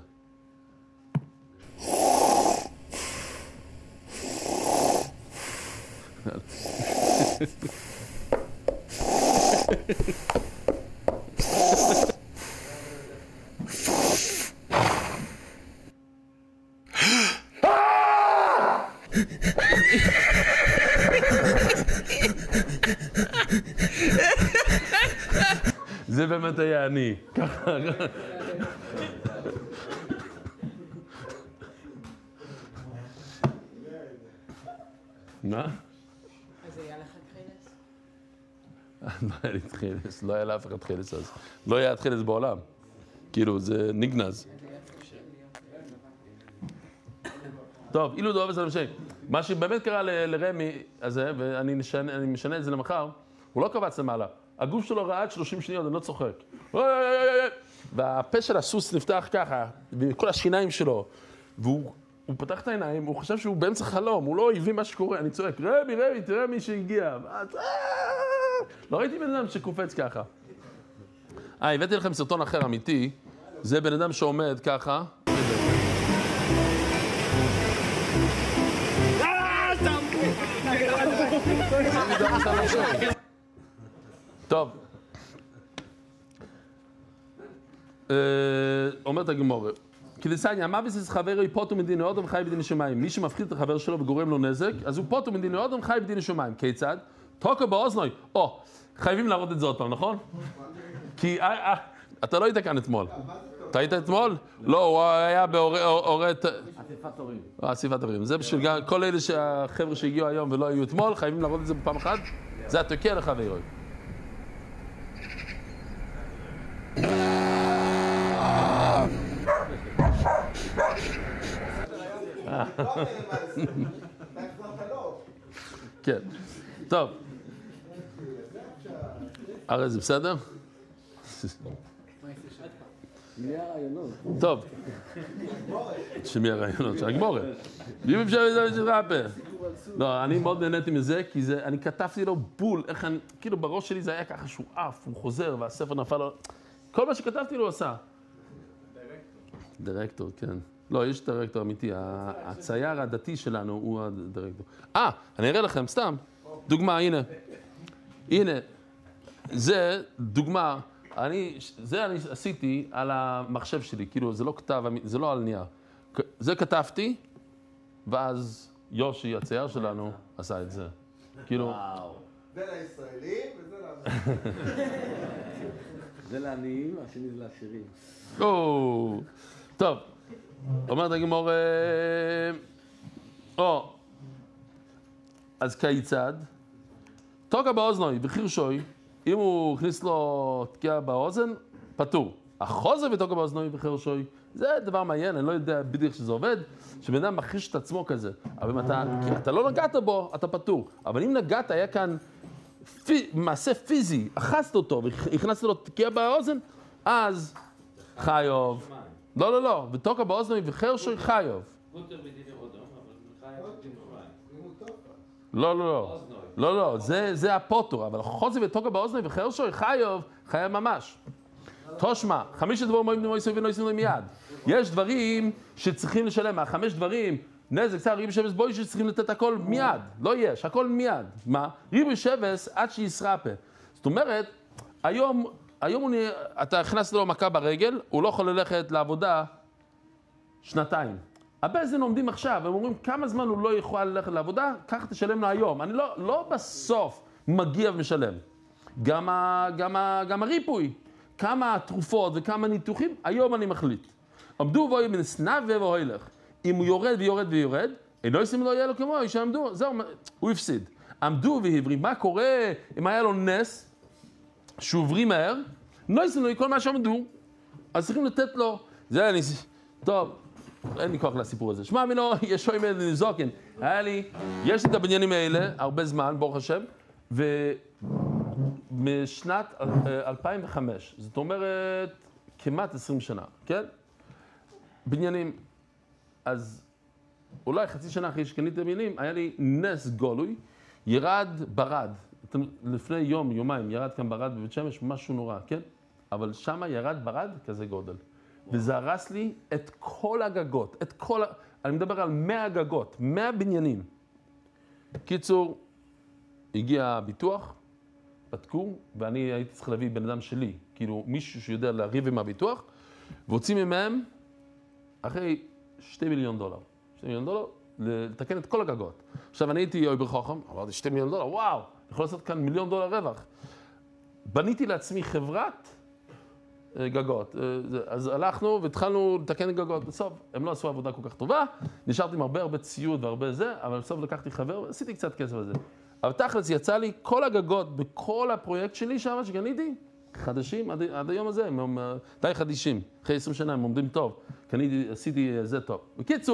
Speaker 1: זה באמת היה אני. ככה. מה?
Speaker 6: אז היה לך תחילס?
Speaker 1: לא היה לי תחילס, לא היה לאף אחד תחילס אז. לא היה תחילס בעולם. כאילו, זה נגנז. טוב, אילו דאוב אצל המשי. מה שבאמת קרה ל- לרמי הזה, ואני משנה, אני משנה את זה למחר, הוא לא קבץ למעלה. הגוף שלו רעד שלושים שניות, אני לא צוחק. והפה של הסוס נפתח ככה, וכל השיניים שלו, והוא הוא פתח את העיניים, הוא חשב שהוא באמצע חלום, הוא לא הבין מה שקורה, אני צועק, רמי, רמי, תראה מי שהגיע. לא ראיתי בן אדם שקופץ ככה. אה, הבאתי לכם סרטון אחר אמיתי, זה בן אדם שעומד ככה. טוב. אומרת הגמרא, כדסניא, המוות אצל חברו פוטר מדין אדם חי בדין שמיים. מי שמפחיד את החבר שלו וגורם לו נזק, אז הוא פוטר מדין אדם חי בדין שמיים. כיצד? תוקע באוזנוי. או, חייבים להראות את זה עוד פעם, נכון? כי אתה לא היית כאן אתמול. אתה היית אתמול? לא, הוא היה באורת...
Speaker 4: אסיפת הורים.
Speaker 1: אסיפת הורים. זה בשביל כל אלה שהחבר'ה שהגיעו היום ולא היו אתמול, חייבים להראות את זה בפעם אחת. זה התוקע לחברו. כן. טוב. הרי זה בסדר?
Speaker 4: מי הרעיונות?
Speaker 1: טוב. שמי הרעיונות? של הגמורת. ואם אפשר לזה של ראפה. לא, אני מאוד נהניתי מזה, כי זה, אני כתבתי לו בול, איך אני, כאילו בראש שלי זה היה ככה שהוא עף, הוא חוזר, והספר נפל לו. כל מה שכתבתי לו עשה. דירקטור. דירקטור, כן. לא, יש דירקטור אמיתי, הצייר הדתי שלנו הוא הדירקטור. אה, אני אראה לכם, סתם. דוגמה, הנה. הנה. זה דוגמה, אני, זה אני עשיתי על המחשב שלי, כאילו זה לא כתב, זה לא על נייר. זה כתבתי, ואז יושי, הצייר שלנו, עשה את זה. כאילו...
Speaker 7: זה לישראלים וזה לעשירים.
Speaker 4: זה לעניים, השני זה לעשירים.
Speaker 1: או, טוב. אומרת הגמרא, או, אז כיצד, תוקע באוזנוי וחירשוי, אם הוא הכניס לו תקיעה באוזן, פטור. החוזר ותוקע באוזנוי וחירשוי, זה דבר מעניין, אני לא יודע בדיוק שזה עובד, שבן אדם מכחיש את עצמו כזה. אבל אם אתה, כי אתה לא נגעת בו, אתה פטור. אבל אם נגעת, היה כאן פי, מעשה פיזי, אחזת אותו והכנסת לו תקיעה באוזן, אז חיוב. לא, לא, לא, ותוקע באוזנוי וחירשוי חיוב.
Speaker 4: פוטר בדיני אודם, אבל חייב בדין שמיים.
Speaker 1: לא, לא, לא. לא, לא, זה, זה הפוטר, אבל חוזר ותוקע באוזנוי וחירשוי חיוב, חייב ממש. תושמע, חמישה דברים מוים נמויסו ונויסו מיד. יש דברים שצריכים לשלם, מהחמש דברים, נזק, צער, ריבי שבס בוי שצריכים לתת הכל מיד. לא יש, הכל מיד. מה? ריבי שבס עד שישרפה. זאת אומרת, היום, היום הוא, אתה הכנסת לו מכה ברגל, הוא לא יכול ללכת לעבודה שנתיים. הבזן עומדים עכשיו, הם אומרים כמה זמן הוא לא יכול ללכת לעבודה, ככה תשלם לו היום. אני לא, לא בסוף מגיע ומשלם. גם, ה, גם, ה, גם הריפוי, כמה תרופות וכמה ניתוחים, היום אני מחליט. עמדו ואוי מן סנאווה והוילך. אם הוא יורד ויורד ויורד, אינו ישים לו יהיה לו כמו, שעמדו, זהו, הוא הפסיד. עמדו והבריא, מה קורה אם היה לו נס, שהוא הבריא מהר, לא ישים לו כל מה שעמדו, אז צריכים לתת לו, זה אני, טוב, אין לי כוח לסיפור הזה. שמע מינו, יש שוי מלא נזוקן. היה לי, יש לי את הבניינים האלה, הרבה זמן, ברוך השם, ומשנת אלפיים וחמש, זאת אומרת, כמעט עשרים שנה, כן? בניינים, אז אולי חצי שנה אחרי שקניתי בניינים, היה לי נס גולוי, ירד ברד, לפני יום, יומיים, ירד כאן ברד בבית שמש, משהו נורא, כן? אבל שמה ירד ברד כזה גודל. וזה הרס לי את כל הגגות, את כל, אני מדבר על מאה גגות, מאה בניינים. קיצור, הגיע הביטוח, בדקו, ואני הייתי צריך להביא בן אדם שלי, כאילו מישהו שיודע להריב עם הביטוח, והוצאים מהם, אחרי שתי מיליון דולר, שתי מיליון דולר, לתקן את כל הגגות. עכשיו אני הייתי אויבר חוכם, אמרתי שתי מיליון דולר, וואו, יכול לעשות כאן מיליון דולר רווח. בניתי לעצמי חברת, גגות. אז הלכנו והתחלנו לתקן גגות. בסוף, הם לא עשו עבודה כל כך טובה, נשארתי עם הרבה הרבה ציוד והרבה זה, אבל בסוף לקחתי חבר ועשיתי קצת כסף על זה. אבל תכלס יצא לי כל הגגות בכל הפרויקט שלי שם שקניתי, חדשים עד, עד היום הזה, הם די חדישים. אחרי עשרים שנה הם עומדים טוב. קניתי, עשיתי זה טוב. בקיצור,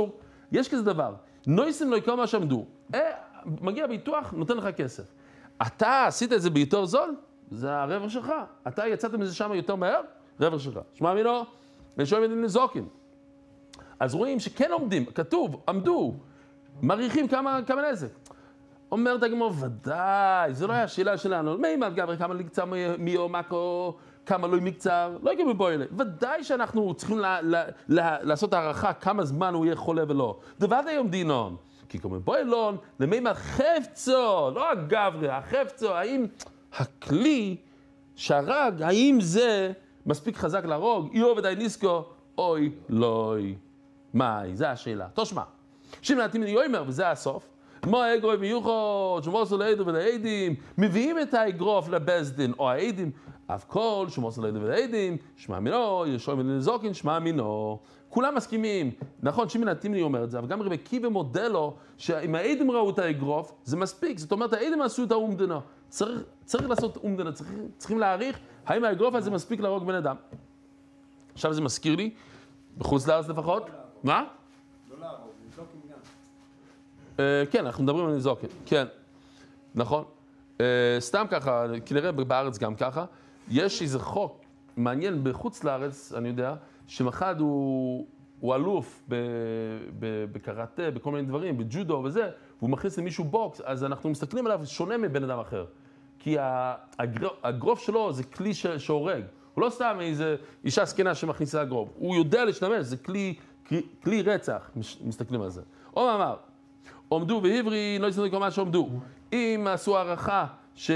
Speaker 1: יש כזה דבר, נויסים לא יקום מה שעמדו. אה, מגיע ביטוח, נותן לך כסף. אתה עשית את זה ביותר זול? זה הרווח שלך. אתה יצאת מזה שם יותר מהר? רווח שלך. שמע מינו, ושואל מדין נזוקין. אז רואים שכן עומדים, כתוב, עמדו, מעריכים כמה, כמה נזק. אומרת הגמור, ודאי, זו לא היה השאלה שלנו. מימד גבר, כמה לקצר מיומקו, כמה לא מקצר, לא יקבל בו אלה. ודאי שאנחנו צריכים לה, לה, לה, לעשות הערכה כמה זמן הוא יהיה חולה ולא. דבד היום דינון. כי כמו בו אלון, למימד חפצו, לא הגברי, החפצו, האם הכלי שהרג, האם זה מספיק חזק להרוג? איו ודאי ניסקו, אוי, לוי. מאי, זה השאלה. תושמע, שמנתים יוימר, וזה הסוף. מו האגרוף מיוחד, שמוסו לעדו ולעדים, מביאים את האגרוף לבסדין, או העדים, אף כל שמוסו לעדו ולעדים, שמע מינו, ישוי מדין זוקין, שמע מינו. כולם מסכימים, נכון, שמנתים לי אומר את זה, אבל גם רבי קיבה מודה לו, שאם העדים ראו את האגרוף, זה מספיק, זאת אומרת, העדים עשו את האומדנה. צריך, צריך לעשות אומדנה, צריך, צריכים להעריך, האם האגרוף הזה מספיק להרוג בן אדם. עכשיו זה מזכיר לי, בחוץ לארץ לפחות, מה?
Speaker 5: לא להרוג, נזוקין גם.
Speaker 1: כן, אנחנו מדברים על נזוקין, כן, נכון. סתם ככה, כנראה בארץ גם ככה, יש איזה חוק מעניין בחוץ לארץ, אני יודע, שמחד הוא, הוא אלוף בקראטה, בכל מיני דברים, בג'ודו וזה, והוא מכניס למישהו בוקס, אז אנחנו מסתכלים עליו שונה מבן אדם אחר. כי הגרוף שלו זה כלי שהורג. הוא לא סתם איזה אישה סקנה שמכניסה לגרוף, הוא יודע להשתמש, זה כלי, כלי, כלי רצח, מסתכלים על זה. או מאמר, עומדו והיברי, לא יסתכל מה שעומדו. אם עשו הערכה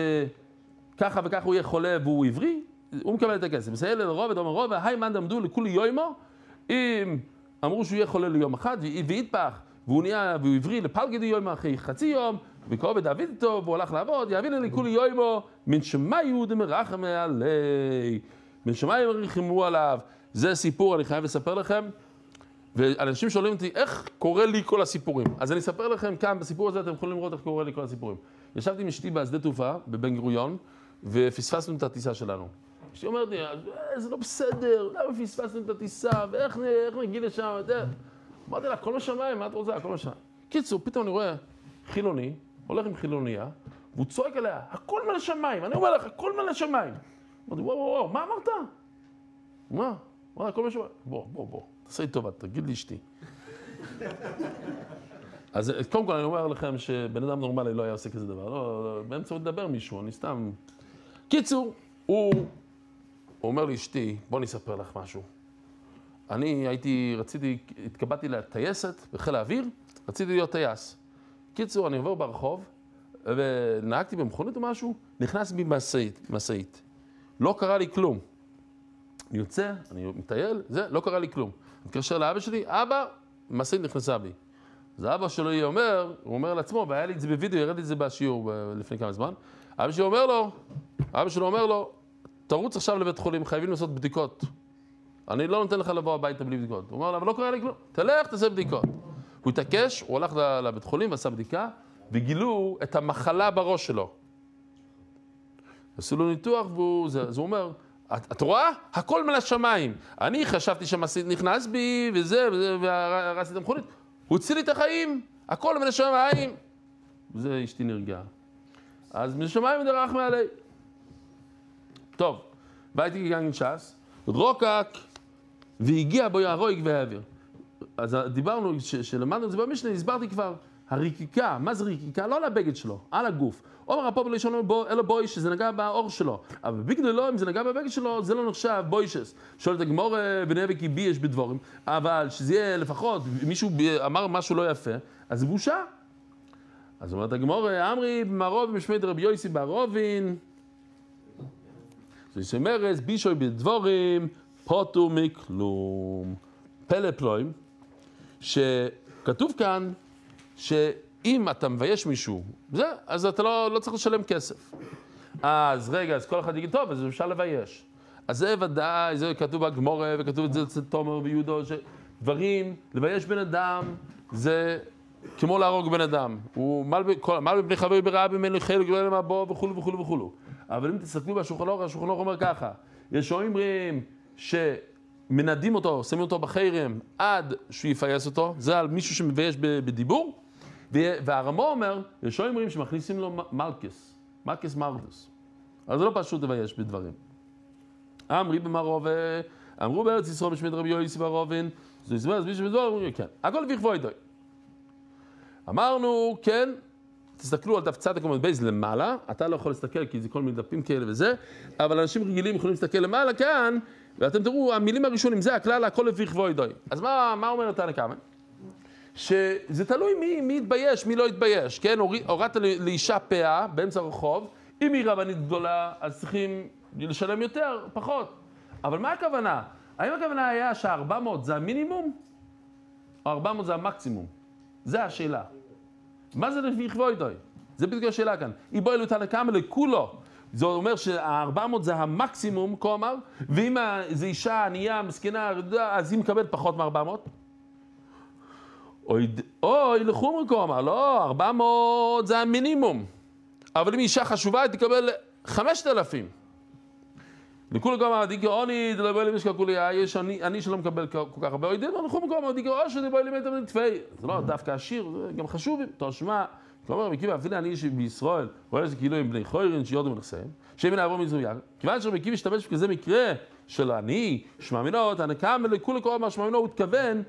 Speaker 1: שככה וככה הוא יהיה חולה והוא עברי, הוא מקבל את הכסף. מסייע לרובד, אומר רובד, היי מן דמדו לכולי יוימו, אם אמרו שהוא יהיה חולה ליום אחד, והתפח, והוא נהיה, והוא עברי לפלגדי יוימו אחרי חצי יום, וקרוב דוד איתו, והוא הלך לעבוד, יבין לי לכולי יוימו, מן שמאיו דמרחם עלי. מן שמאיו רחמו עליו. זה סיפור, אני חייב לספר לכם. ואנשים שואלים אותי, איך קורה לי כל הסיפורים? אז אני אספר לכם כאן, בסיפור הזה אתם יכולים לראות איך קורה לי כל הסיפורים. ישבתי עם אשתי בשדה תעופה, בבן גוריון, ופספסנו את הטיסה שלנו. אשתי אומרת לי, זה לא בסדר, למה פספסנו את הטיסה, ואיך נגיע לשם, אמרתי לה, הכל בשמיים, מה את רוצה? הכל בשמיים. קיצור, פתאום אני רואה חילוני, הולך עם חילוניה, והוא צועק עליה, הכל מלא שמיים, אני אומר לך, הכל מלא שמיים. אמרתי, וואו, וואו, מה אמרת? מה? מה, הכל מלא שמיים? בוא, בוא, בוא. תעשה לי טובה, תגיד לי אשתי. אז קודם כל אני אומר לכם שבן אדם נורמלי לא היה עושה כזה דבר. לא, באמצע הוא לדבר מישהו, אני סתם... קיצור, הוא, הוא אומר לי, אשתי, בוא נספר לך משהו. אני הייתי, רציתי, התקבעתי לטייסת בחיל האוויר, רציתי להיות טייס. קיצור, אני עובר ברחוב, ונהגתי במכונית או משהו, נכנס בי משאית, משאית. לא קרה לי כלום. אני יוצא, אני מטייל, זה, לא קרה לי כלום. אני מתקשר לאבא שלי, אבא, משאית נכנסה בי. אז האבא שלו אומר, הוא אומר לעצמו, והיה לי את זה בווידאו, ירדתי את זה בשיעור לפני כמה זמן, אבא שלו אומר לו, אבא שלו אומר לו, תרוץ עכשיו לבית חולים, חייבים לעשות בדיקות. אני לא נותן לך לבוא הביתה בלי בדיקות. הוא אומר לו, אבל לא קרה לי כלום, תלך, תעשה בדיקות. הוא התעקש, הוא הלך לבית חולים ועשה בדיקה, וגילו את המחלה בראש שלו. עשו לו ניתוח, אז הוא אומר, את, את רואה? הכל מלא שמיים. אני חשבתי שהמסית נכנס בי, וזה, וזה, והרסתי את המכונית. הוא הציל לי את החיים, הכל מלא שמיים. זה אשתי נרגעה. אז משמיים דרך מעלי. טוב, והייתי גנגן ש"ס, רוקק, והגיע בו יערויק והעביר. אז דיברנו, שלמדנו את זה במשנה, הסברתי כבר, הריקיקה, מה זה ריקיקה? לא על הבגד שלו, על הגוף. אומר הפופ בלשון אלו בוי שזה נגע באור שלו. אבל בגדולו, אם זה נגע בבגד שלו, זה לא נחשב בוישס. שואלת הגמור ונאבק בי יש בדבורים. אבל שזה יהיה לפחות, מישהו אמר משהו לא יפה, אז זה בושה. אז אומרת הגמור, אמרי במערוב משמי דרבי יויסי בערובין. זה שמרס, בישוי בדבורים, פוטו מכלום. פלא פלואים, שכתוב כאן, שאם אתה מבייש מישהו, זה, אז אתה לא, לא צריך לשלם כסף. אז רגע, אז כל אחד יגיד, טוב, אז אפשר לבייש. אז זה ודאי, זה כתוב בגמורה, וכתוב את זה אצל תומר ויהודו, שדברים, לבייש בן אדם, זה כמו להרוג בן אדם. הוא מעל בבני חבר ברעה במנו חלק לא למה בו וכולו וכולו וכולו. אבל אם תסתכלו בשולחן אורך, השולחן אורך אומר ככה, יש אומרים ש... מנדים אותו, שמים אותו בחרם עד שהוא יפייס אותו, זה על מישהו שמבייש בדיבור, והרמו אומר, יש אומרים שמכניסים לו מלכס, מלכס מרדוס. אז זה לא פשוט לבייש בדברים. אמרי במרובה, אמרו בארץ ישראל בשמית רבי יוסי ברובין, זה הסבר, אז מישהו בדבר, אמרו, כן, הכל ויכבוידוי. אמרנו, כן, תסתכלו על דף צדק עמוד בייס למעלה, אתה לא יכול להסתכל כי זה כל מיני דפים כאלה וזה, אבל אנשים רגילים יכולים להסתכל למעלה כאן, ואתם תראו, המילים הראשונים, זה הכלל, הכל ויכבוידוי. אז מה, מה אומר תנא קמא? שזה תלוי מי, מי יתבייש, מי לא יתבייש, כן? הורדת לאישה פאה באמצע הרחוב, אם היא רבנית גדולה, אז צריכים לשלם יותר, פחות. אבל מה הכוונה? האם הכוונה היה שה-ארבע מאות זה המינימום, או ארבע מאות זה המקסימום? זה השאלה. מה זה ויכבוידוי? זה בדיוק השאלה כאן. אם בואי תנא קמא לכולו, זה אומר שה-ארבע מאות זה המקסימום, כה אמר, ואם זו אישה ענייה, מסכנה, אז היא מקבלת פחות מ-ארבע מאות? אוי, לחומר כה אמר, לא, ארבע מאות זה המינימום. אבל אם אישה חשובה, היא תקבל חמשת אלפים. לכולו כה אמר, דיקי עוני, דלבוי לי משקע כולי, יש אני שלא מקבל כל כך הרבה, אוי דין, לחומר כה אמר, דיקי עושר, דלבוי לי מתם נטפי. זה לא דווקא עשיר, זה גם חשוב, תשמע. כלומר, מכיוון אפילו אני בישראל, רואה לזה כאילו עם בני חוירין שיודו מנחסיהם, שהם נעבור מזויג. כיוון שמכיוון משתמש בכזה מקרה של אני, שמאמינות, תנא קמא לכולו כה אמר, שמאמינות, הוא התכוון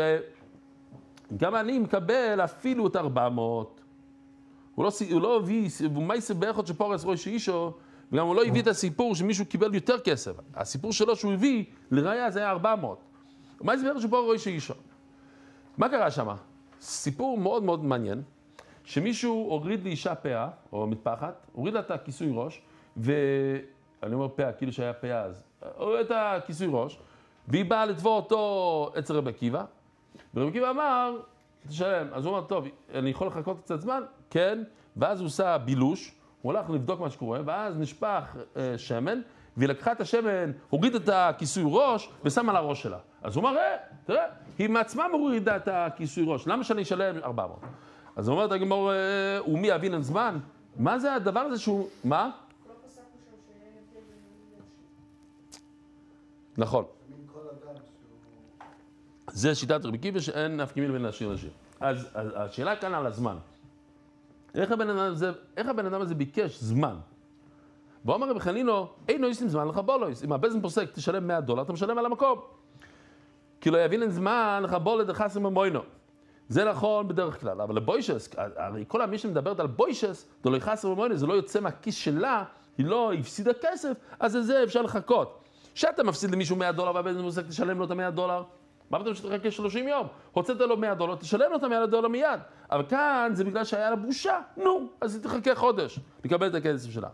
Speaker 1: שגם אני מקבל אפילו את ארבע מאות. הוא לא, הוא לא הביא, הוא מייסה באחד שפורס ראש אישו, וגם הוא לא הביא את הסיפור שמישהו קיבל יותר כסף. הסיפור שלו שהוא הביא, לראיה זה היה ארבע מאות. הוא מייסה באחד שפורס ראש אישו. מה קרה שם? סיפור מאוד מאוד מעניין. שמישהו הוריד לאישה פאה, או מטפחת, הוריד לה את הכיסוי ראש, ואני אומר פאה, כאילו שהיה פאה אז, הוריד את הכיסוי ראש, והיא באה לתבוע אותו אצל רבי עקיבא, ורבי עקיבא אמר, תשלם. אז הוא אמר, טוב, אני יכול לחכות קצת זמן? כן. ואז הוא עושה בילוש, הוא הולך לבדוק מה שקורה, ואז נשפך אה, שמן, והיא לקחה את השמן, הוריד את הכיסוי ראש, ושם על הראש שלה. אז הוא אמר, אה, תראה, היא מעצמה מורידה את הכיסוי ראש, למה שאני אשלם ארבע מאות? אז הוא אומר, אתה גמור, ומי יבין אין זמן? מה זה הדבר הזה שהוא, מה?
Speaker 6: לא פסקנו שם שאין הבדל בין נשים.
Speaker 1: נכון.
Speaker 7: כל אדם שהוא...
Speaker 1: זה שיטת רבי עקיבא שאין אף כמין בין נשים לנשים. אז השאלה כאן על הזמן. איך הבן אדם הזה, איך הבן אדם הזה ביקש זמן? והוא אמר רבי חנינא, אין נויסים זמן לך בולויס. אם הבזן פוסק תשלם מאה דולר, אתה משלם על המקום. כי לא יבין אין זמן לך בולד דחסר ממוינו. זה נכון בדרך כלל, אבל לבוישס, הרי כל מי שמדברת על בוישס, זה לא יחסר במוינו, זה לא יוצא מהכיס שלה, היא לא הפסידה כסף, אז לזה אפשר לחכות. שאתה מפסיד למישהו מאה דולר, והבן מוסק תשלם לו את ה-מאה דולר, מה פתאום שתחכה שלושים יום? הוצאת לו מאה דולר, תשלם לו את ה-מאה דולר מיד. אבל כאן זה בגלל שהיה לה בושה, נו, אז היא תחכה חודש, לקבל את הכסף שלה.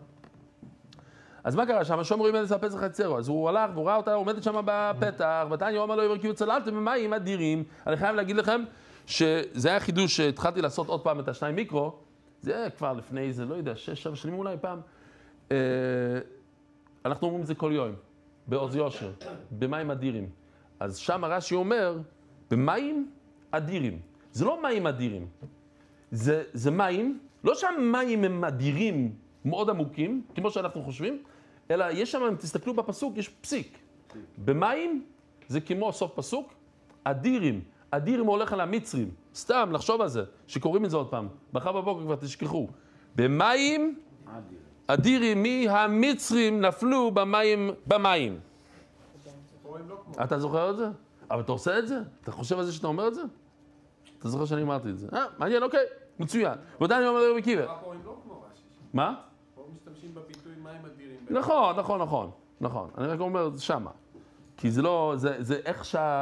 Speaker 1: אז מה קרה שם? שומרים את הפסח הצרו, אז הוא הלך והוא ראה אותה, עומדת שם בפתח, ותניא אומר לו, יברכיו צללתם במים אדירים. אני חייב להגיד לכם שזה היה חידוש שהתחלתי לעשות עוד פעם את השניים מיקרו, זה היה כבר לפני, זה לא יודע, שש, שבע שנים אולי פעם. אה, אנחנו אומרים את זה כל יום, בעוז יושר, במים אדירים. אז שם הרש"י אומר, במים אדירים. זה לא מים אדירים, זה, זה מים, לא שהמים הם אדירים מאוד עמוקים, כמו שאנחנו חושבים, אלא יש שם, אם תסתכלו בפסוק, יש פסיק. במים זה כמו סוף פסוק, אדירים. אדירים הולך על המצרים, סתם לחשוב על זה, שקוראים את זה עוד פעם, מחר בבוקר כבר תשכחו. במים אדירים, מהמצרים נפלו במים, במים. אתה זוכר את זה? אבל אתה עושה את זה? אתה חושב על זה שאתה אומר את זה? אתה זוכר שאני אמרתי את זה? אה, מעניין, אוקיי, מצוין. ועדיין אני אומר לרבי עקיבא.
Speaker 5: פה הם לא כמו רש"י.
Speaker 1: מה?
Speaker 5: פה משתמשים בביטוי מים אדירים.
Speaker 1: נכון, נכון, נכון, נכון. אני רק אומר את זה שמה. כי זה לא, זה, זה איך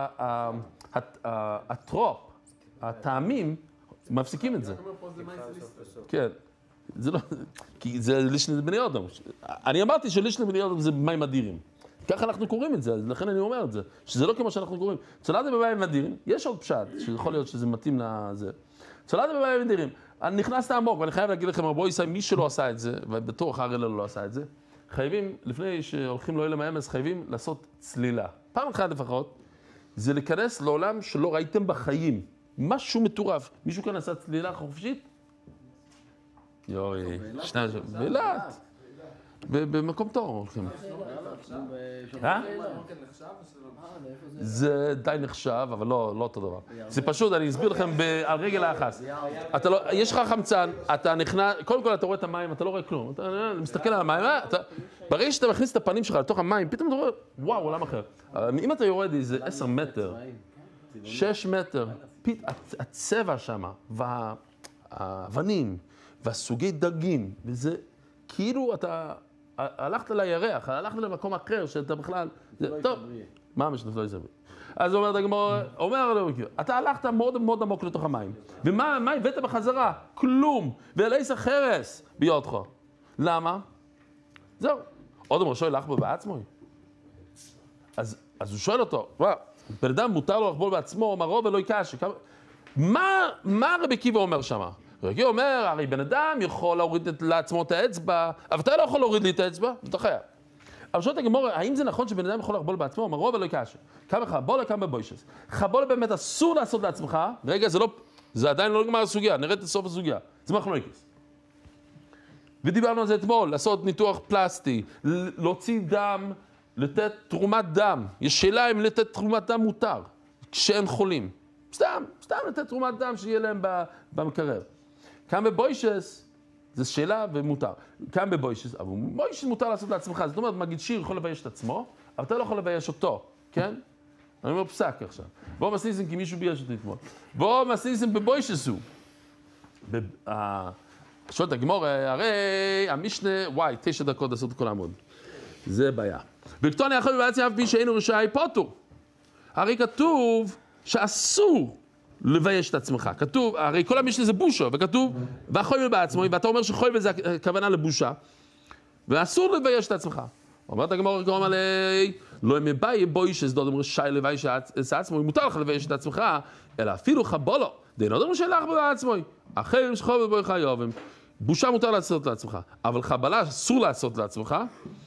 Speaker 1: שהטרופ, הטעמים, מפסיקים את זה.
Speaker 5: אני אומר פה זה מייסליסטר.
Speaker 1: כן. זה לא, כי זה לישני בני אדם. אני אמרתי שלישני בני אדם זה מים אדירים. ככה אנחנו קוראים את זה, לכן אני אומר את זה. שזה לא כמו שאנחנו קוראים. צולדת במים אדירים, יש עוד פשט, שיכול להיות שזה מתאים לזה. צולדת במים אדירים. אני נכנסת עמוק, ואני חייב להגיד לכם, רבו ישראל, מי שלא עשה את זה, ובתור הראל לא עשה את זה, חייבים, לפני שהולכים לאוהל האמס, חייבים לעשות צלילה. פעם אחת לפחות, זה להיכנס לעולם שלא ראיתם בחיים. משהו מטורף. מישהו כאן עשה צלילה חופשית? יואי, שנייה, באילת. במקום טוב הולכים. אה? זה די נחשב, אבל לא, לא אותו דבר. זה פשוט, אני אסביר לכם ב- על רגל האחת. אתה לא, יש לך חמצן, אתה נכנס, קודם כל אתה רואה את המים, אתה לא רואה כלום. אתה מסתכל על המים, אתה, ברגע שאתה מכניס את הפנים שלך לתוך המים, פתאום אתה רואה, וואו, עולם אחר. אם אתה יורד איזה עשר מטר, שש מטר, פת, הצבע שם, והאבנים, והסוגי דגים, וזה כאילו אתה הלכת לירח, הלכת למקום אחר שאתה בכלל, זה, טוב, מה משנף לא יזרבי? אז אומר דגמור, אומר לו, אתה הלכת מאוד מאוד עמוק לתוך המים, ומה מה הבאת בחזרה? כלום, ואלייס החרס ביודך. למה? זהו. עוד אומר, שואל לך בו בעצמו? אז, אז הוא שואל אותו, וואו, בן אדם מותר לו לחבול בעצמו, מרו ולא יקש. מה, מה רבי עקיבא אומר שמה? רבי עקיבא אומר, הרי בן אדם יכול להוריד לעצמו את האצבע, אבל אתה לא יכול להוריד לי את האצבע, אתה חייב. אבל שואלת הגמרא, האם זה נכון שבן אדם יכול לחבול בעצמו? מרו ולא יקש. כמה חבולה, כמה בוישס. חבולה באמת אסור לעשות לעצמך, רגע, זה, לא, זה עדיין לא נגמר הסוגיה, נראית את סוף הסוגיה. זה מחלוקת. ודיברנו על זה אתמול, לעשות ניתוח פלסטי, להוציא דם, לתת תרומת דם. יש שאלה אם לתת תרומת דם מותר, כשאין חולים. סתם, סתם לתת תרומת דם שיהיה להם במקרר. כאן בבוישס, זו שאלה ומותר. כאן בבוישס, אבל בוישס מותר לעשות לעצמך. זאת אומרת, מגיד שיר יכול לבייש את עצמו, אבל אתה לא יכול לבייש אותו, כן? אני אומר פסק עכשיו. בואו מסניסים כי מישהו בייש אותי אתמול. בואו מסניסים בבוישס הוא. שואלת הגמור, הרי המשנה, וואי, תשע דקות לעשות כל העמוד. זה בעיה. בקטוני יכול לבעצי אף בי שאינו רשאי פוטור. הרי כתוב שאסור לבייש את עצמך. כתוב, הרי כל המשנה זה בושה, וכתוב, והחוי בעצמו, ואתה אומר שחוי וזה הכוונה לבושה, ואסור לבייש את עצמך. אומרת הגמור, גרום עלי, לא מבאי בוי שזדוד רשאי לבייש את עצמו, מותר לך לבייש את עצמך, אלא אפילו חבולו, דיינו דבר שלך בעצמו. אחרים שחוי ובוי חיובים. בושה מותר לעשות לעצמך, אבל חבלה אסור לעשות לעצמך.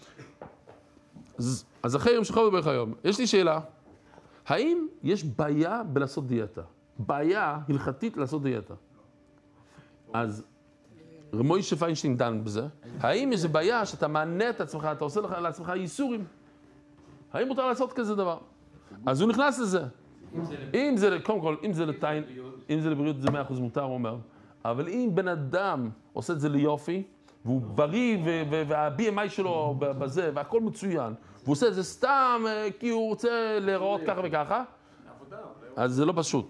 Speaker 1: אז, אז אחרים שחוי ובוי חיובים. יש לי שאלה. האם יש בעיה בלעשות דיאטה? בעיה הלכתית לעשות דיאטה. אז מוישה פיינשטיין דן בזה. האם יש בעיה שאתה מענה את עצמך, אתה עושה לך לעצמך ייסורים? האם מותר לעשות כזה דבר? אז הוא נכנס לזה. אם זה, קודם כל, אם זה לטיין, אם זה לבריאות זה מאה אחוז מותר, הוא אומר. אבל אם בן אדם עושה את זה ליופי, והוא בריא וה-בי אם איי שלו בזה, והכל מצוין, והוא עושה את זה סתם כי הוא רוצה להיראות ככה וככה, אז זה לא פשוט.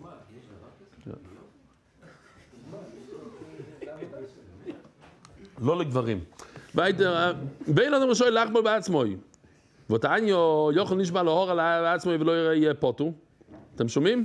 Speaker 1: לא לגברים. ואין לנו שואל לחבול בעצמו. ותעניו יוכל נשבע להור על עצמו ולא יהיה פוטו. אתם שומעים?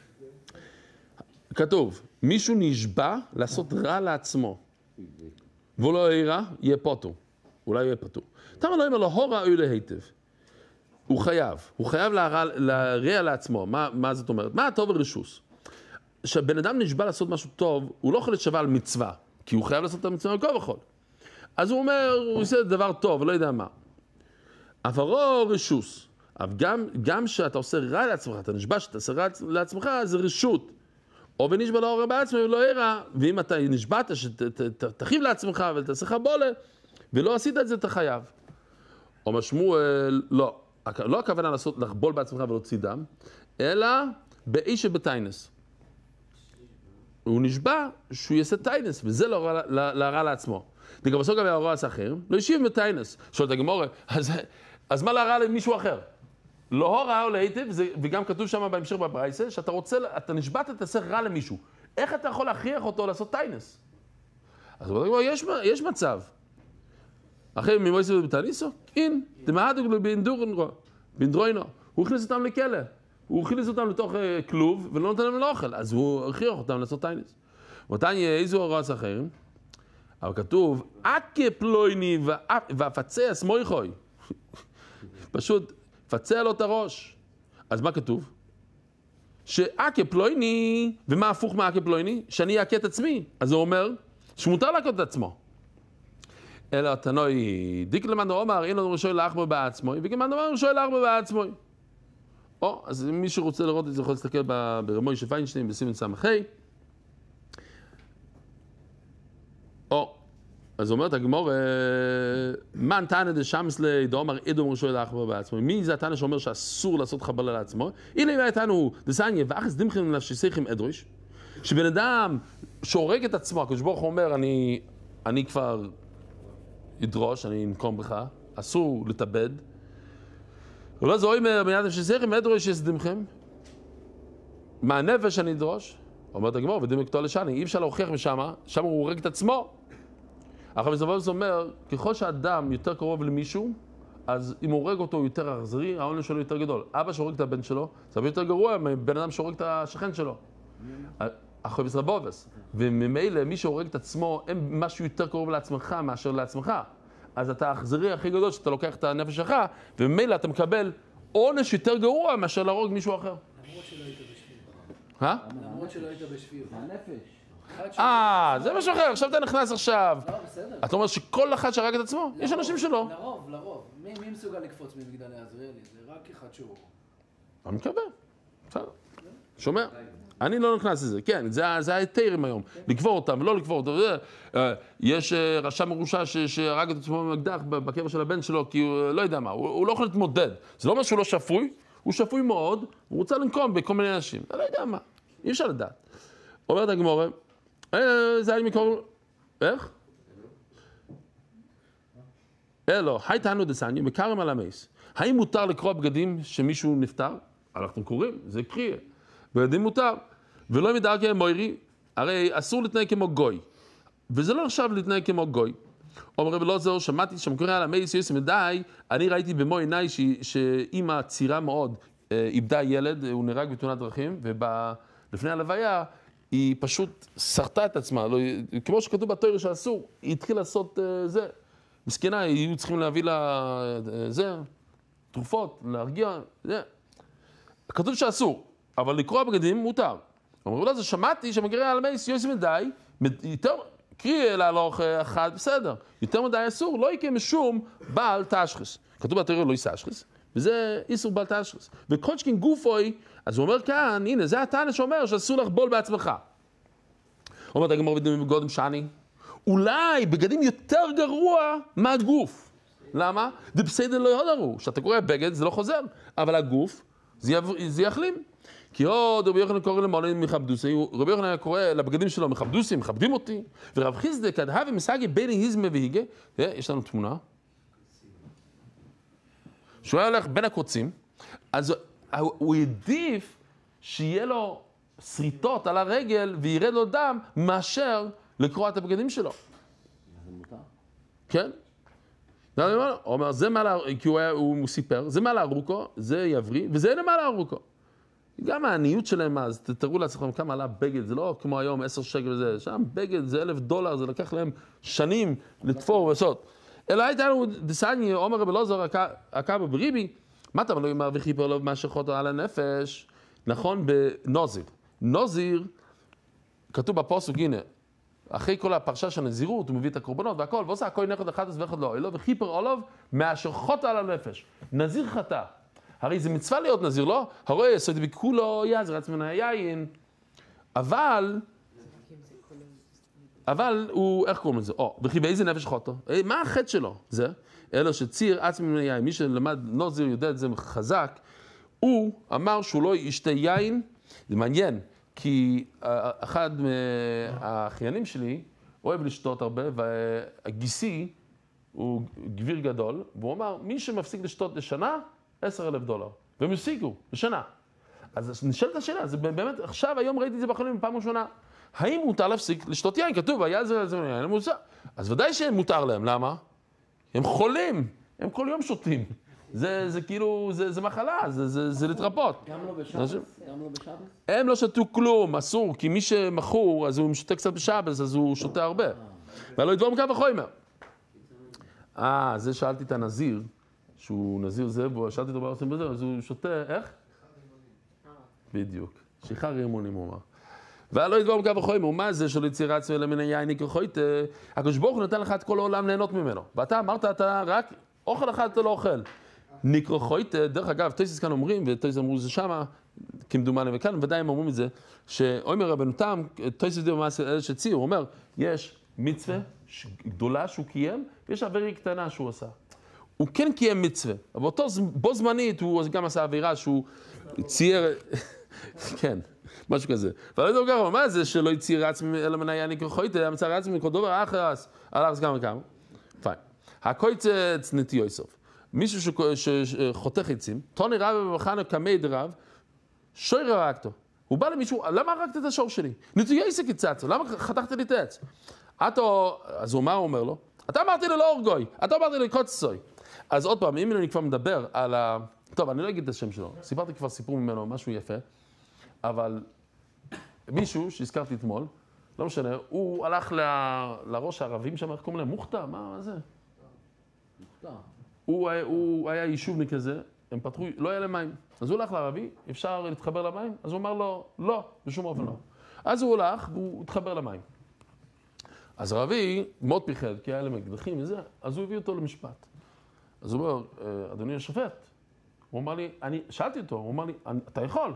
Speaker 1: כתוב, מישהו נשבע לעשות רע לעצמו. והוא לא יהיה רע, יהיה פוטו. אולי יהיה פטור. תמה לא אומר לו, הורה אוי להיטב. הוא חייב. הוא חייב להרע לעצמו. מה, מה זאת אומרת? מה הטוב ורשוס? כשבן אדם נשבע לעשות משהו טוב, הוא לא יכול לשווה על מצווה. כי הוא חייב לעשות את המצווה על כל וכל. אז הוא אומר, הוא עושה דבר טוב, לא יודע מה. עברו רשוס. אבל גם, גם שאתה עושה רע לעצמך, אתה נשבע שאתה עושה רע לעצמך, זה רשות. או ונשבע לא רע בעצמך ולא ירע, ואם אתה נשבעת שתחיב לעצמך ותעשה חבולה, ולא עשית את זה, אתה חייב. אומר שמואל, לא. לא הכוונה לעשות, לחבול בעצמך ולהוציא דם, אלא באיש שבטיינס. הוא נשבע שהוא יעשה טיינס, וזה לא רע, לא רע לעצמו. וגם בסוף גם הרוע עשה אחר, לא ישיב בטיינס. שואלת הגמרא, אז, אז מה להרע למישהו אחר? לא רע או להיטב, וגם כתוב שם בהמשך בברייסה, שאתה רוצה, אתה נשבעת, תעשה רע למישהו. איך אתה יכול להכריח אותו לעשות טיינס? אז הוא אומר, יש, יש מצב. אחרי ממויסי ובתניסו, אין, תמהדו בנדרוינו. הוא הכניס אותם לכלא. הוא הכניס אותם לתוך כלוב ולא נותן להם לאוכל. אז הוא הכריח אותם לעשות טיינס. ואותן איזו הוראות אחרים, אבל כתוב, אקה פלויני ואפצע סמויכוי. פשוט, פצע לו את הראש. אז מה כתוב? שאקה פלויני, ומה הפוך מאקה פלויני? שאני אכה את עצמי. אז הוא אומר, שמותר להכות את עצמו. אלא תנוי, דיק למען אומר, אין לנו רשוי לאחבו בעצמו, וכמען אומר רשוי לאחבו בעצמו. או, אז אם מישהו רוצה לראות את זה, יכול להסתכל ברמוי שפיינשטיין, בסימן סמכי. או, אז אומרת הגמור, מן תנא דשמסלי דאמר אדום ראשו לאחבר בעצמו. מי זה התנא שאומר שאסור לעשות חבלה לעצמו? הנה מה התנא דסניה ואחס דמכם נפשיסיכם אדרוש. שבן אדם שהורג את עצמו, הקדוש ברוך הוא אומר, אני, אני כבר אדרוש, אני אנקום בך, אסור להתאבד. ולא זה אומר, מיד נפשיסיכם אדרוש יסדמכם. מה הנפש אני אדרוש? אומרת הגמור, ודים לקטוע לשני, אי אפשר להוכיח משם, שם הוא הורג את עצמו. אחר מזבב זה אומר, ככל שאדם יותר קרוב למישהו, אז אם הוא הורג אותו יותר אכזרי, העונש שלו יותר גדול. אבא שהורג את הבן שלו, זה הרבה יותר גרוע מבן אדם שהורג את השכן שלו. אחר מזבובס. וממילא מי שהורג את עצמו, אין משהו יותר קרוב לעצמך מאשר לעצמך. אז אתה האכזרי הכי גדול שאתה לוקח את הנפש שלך, וממילא אתה מקבל עונש יותר גרוע מאשר להרוג מישהו אחר.
Speaker 4: למרות שלא היית בשפיר.
Speaker 1: אה?
Speaker 4: למרות שלא היית בשפיר.
Speaker 8: הנפש.
Speaker 1: אה, זה משהו אחר, עכשיו אתה נכנס עכשיו.
Speaker 4: לא, בסדר.
Speaker 1: אתה אומר שכל אחד שהרג את עצמו, יש אנשים שלא.
Speaker 4: לרוב, לרוב. מי מי מסוגל לקפוץ ממגדלי עזריאלי? זה רק אחד שהוא...
Speaker 1: אני מקבל. בסדר. שומע? אני לא נכנס לזה. כן, זה זה ההיתרים היום. לקבור אותם, לא לקבור אותם. יש רשע מרושע שהרג את עצמו במקדח בקבר של הבן שלו, כי הוא לא יודע מה, הוא לא יכול להתמודד. זה לא אומר שהוא לא שפוי, הוא שפוי מאוד, הוא רוצה לנקום בכל מיני אנשים. אני לא יודע מה. אי אפשר לדעת. אומרת הגמורה, זה היה מקור... איך? אלו, היי תענו דסניה, מקרם על המייס. האם מותר לקרוא בגדים שמישהו נפטר? אנחנו קוראים, זה קריאה. בגדים מותר. ולא מדרכי מוירי, הרי אסור להתנהג כמו גוי. וזה לא נחשב להתנהג כמו גוי. אומר רב אלעזר, שמעתי שמקורא על המייס יוסי מדי, אני ראיתי במו עיניי שאימא צעירה מאוד איבדה ילד, הוא נהרג בתאונת דרכים, ולפני הלוויה היא פשוט שרטה את עצמה, לא, כמו שכתוב בתורה שאסור, היא התחילה לעשות uh, זה. מסכנה, היו צריכים להביא לה uh, זה, תרופות, להרגיע, זה. כתוב שאסור, אבל לקרוא בגדים מותר. אמרו לה, זה שמעתי שמקרא על המייס יוסי מדי, יותר, קריא להלוך אחד, בסדר. יותר מדי אסור, לא יקרה משום בעל תשחס. כתוב בתורה לא יישא תשחס, וזה איסור בעל תשחס. וקודשכין גופוי, אז הוא אומר כאן, הנה, זה התנא שאומר שאסור לחבול בעצמך. אומרת הגמרא בדין בגודם שני, אולי בגדים יותר גרוע מהגוף. למה? דבסיידא לא יודרו, שאתה קורא בגד זה לא חוזר, אבל הגוף זה, יב... זה יחלים. כי עוד רבי יוחנן קורא למעלין מכבדוסי, רבי יוחנן קורא לבגדים שלו מכבדוסי, מכבדים אותי, ורב חיסדא כדהווה מסגי בין היזמה והיגה, יש לנו תמונה, שהוא היה הולך בין הקוצים, אז הוא העדיף שיהיה לו שריטות על הרגל וירד לו דם מאשר לקרוע את הבגדים שלו.
Speaker 8: זה מותר?
Speaker 1: כן? הוא אומר, זה מה לה... כי הוא, היה, הוא סיפר, זה מה לארוכו, זה יבריא, וזה אין מה לארוכו. גם העניות שלהם אז, תתארו לעצמכם כמה עלה בגד, זה לא כמו היום עשר שקל וזה, שם בגד זה אלף דולר, זה לקח להם שנים לתפור ולעשות. אלא הייתה לנו דסניה, עומר רב אלעזר, עקה בבריבי, מה אתה לא אמר וכיפר לו מה שחוטו על הנפש? נכון בנוזיר. נוזיר, כתוב בפוסוק, הנה, אחרי כל הפרשה של הנזירות, הוא מביא את הקורבנות והכל, ועושה הכל נכד אחד ואחד לא, אלו וכיפר עולוב מאשר חוטו על הנפש. נזיר חטא. הרי זה מצווה להיות נזיר, לא? הרי יסוד בכולו יעזר עצמן היין, אבל, אבל הוא, איך קוראים לזה? או, וכי באיזה נפש חוטו? מה החטא שלו? זה, אלו שציר עצמן היין, מי שלמד נזיר יודע את זה חזק, הוא אמר שהוא לא ישתה יין, זה מעניין, כי אחד מהאחיינים שלי אוהב לשתות הרבה, והגיסי הוא גביר גדול, והוא אמר, מי שמפסיק לשתות לשנה, עשר אלף דולר. והם הפסיקו, בשנה. אז נשאלת השאלה, זה באמת, עכשיו, היום ראיתי את זה בחולים בפעם ראשונה, האם מותר להפסיק לשתות יין? כתוב, היה זה, זה, יין, מותר. אז ודאי שמותר להם, למה? הם חולים, הם כל יום שותים. זה, זה כאילו, זה, זה מחלה, זה, זה, זה להתרפות.
Speaker 8: גם לא בשבת? גם לא בשבת?
Speaker 1: הם לא שתו כלום, אסור, כי מי שמכור, אז הוא שותה קצת בשבת, אז הוא שותה הרבה. ולא ידבור מקו וחומר. אה, זה שאלתי את הנזיר, שהוא נזיר זה, ושאלתי אותו מה עושים בזה, אז הוא שותה, איך? בדיוק, שיכר רימונים הוא אמר. ולא ידבור מקו וחומר, מה זה שלא יציר עצמי אלא מן היין נקרחוית? הקדוש ברוך הוא נתן לך את כל העולם ליהנות ממנו. ואתה אמרת, אתה רק אוכל אחד אתה לא אוכל. נקרחוית, דרך אגב, תויסס כאן אומרים, ותויסס אמרו זה שמה, כמדומני וכאן, ודאי הם אומרים את זה, שאומר רבנו תם, תויסס דיו מה אלה שציעו, הוא אומר, יש מצווה גדולה שהוא קיים, ויש עבירה קטנה שהוא עשה. הוא כן קיים מצווה, אבל באותו, בו זמנית הוא גם עשה עבירה שהוא צייר, כן, משהו כזה. אבל לא יודע, מה זה שלא יציר עצמי אלא מניה ניקרחויטה, המצר עצמי כל דבר אחרס, הלכס גם וכמה. פיין. הקויצץ נטיו יסוף. מישהו שחותך עצים, טוני רב ובחנה קמי דרב, שוי רקתו. הוא בא למישהו, למה הרגת את השור שלי? נטיו יסק יצצו, למה חתכת לי את העץ? אתו, אז הוא מה הוא אומר לו? אתה אמרתי לי לא אורגוי, אתה אמרתי לי קוצצוי. אז עוד פעם, אם אני כבר מדבר על ה... טוב, אני לא אגיד את השם שלו, סיפרתי כבר סיפור ממנו, משהו יפה, אבל מישהו שהזכרתי אתמול, לא משנה, הוא הלך ל... לראש הערבים שם, איך קוראים להם? מוכתה? מה, מה זה?
Speaker 8: מוכתה.
Speaker 1: הוא, הוא היה יישובניק כזה, הם פתחו, לא היה להם מים. אז הוא הלך לערבי, אפשר להתחבר למים? אז הוא אמר לו, לא, בשום אופן לא. אז הוא הלך והוא התחבר למים. אז הערבי מאוד פיחד, כי היה להם אקדחים וזה, אז הוא הביא אותו למשפט. אז הוא אומר, אדוני השופט, הוא אמר לי, אני שאלתי אותו, הוא אמר לי, אתה יכול?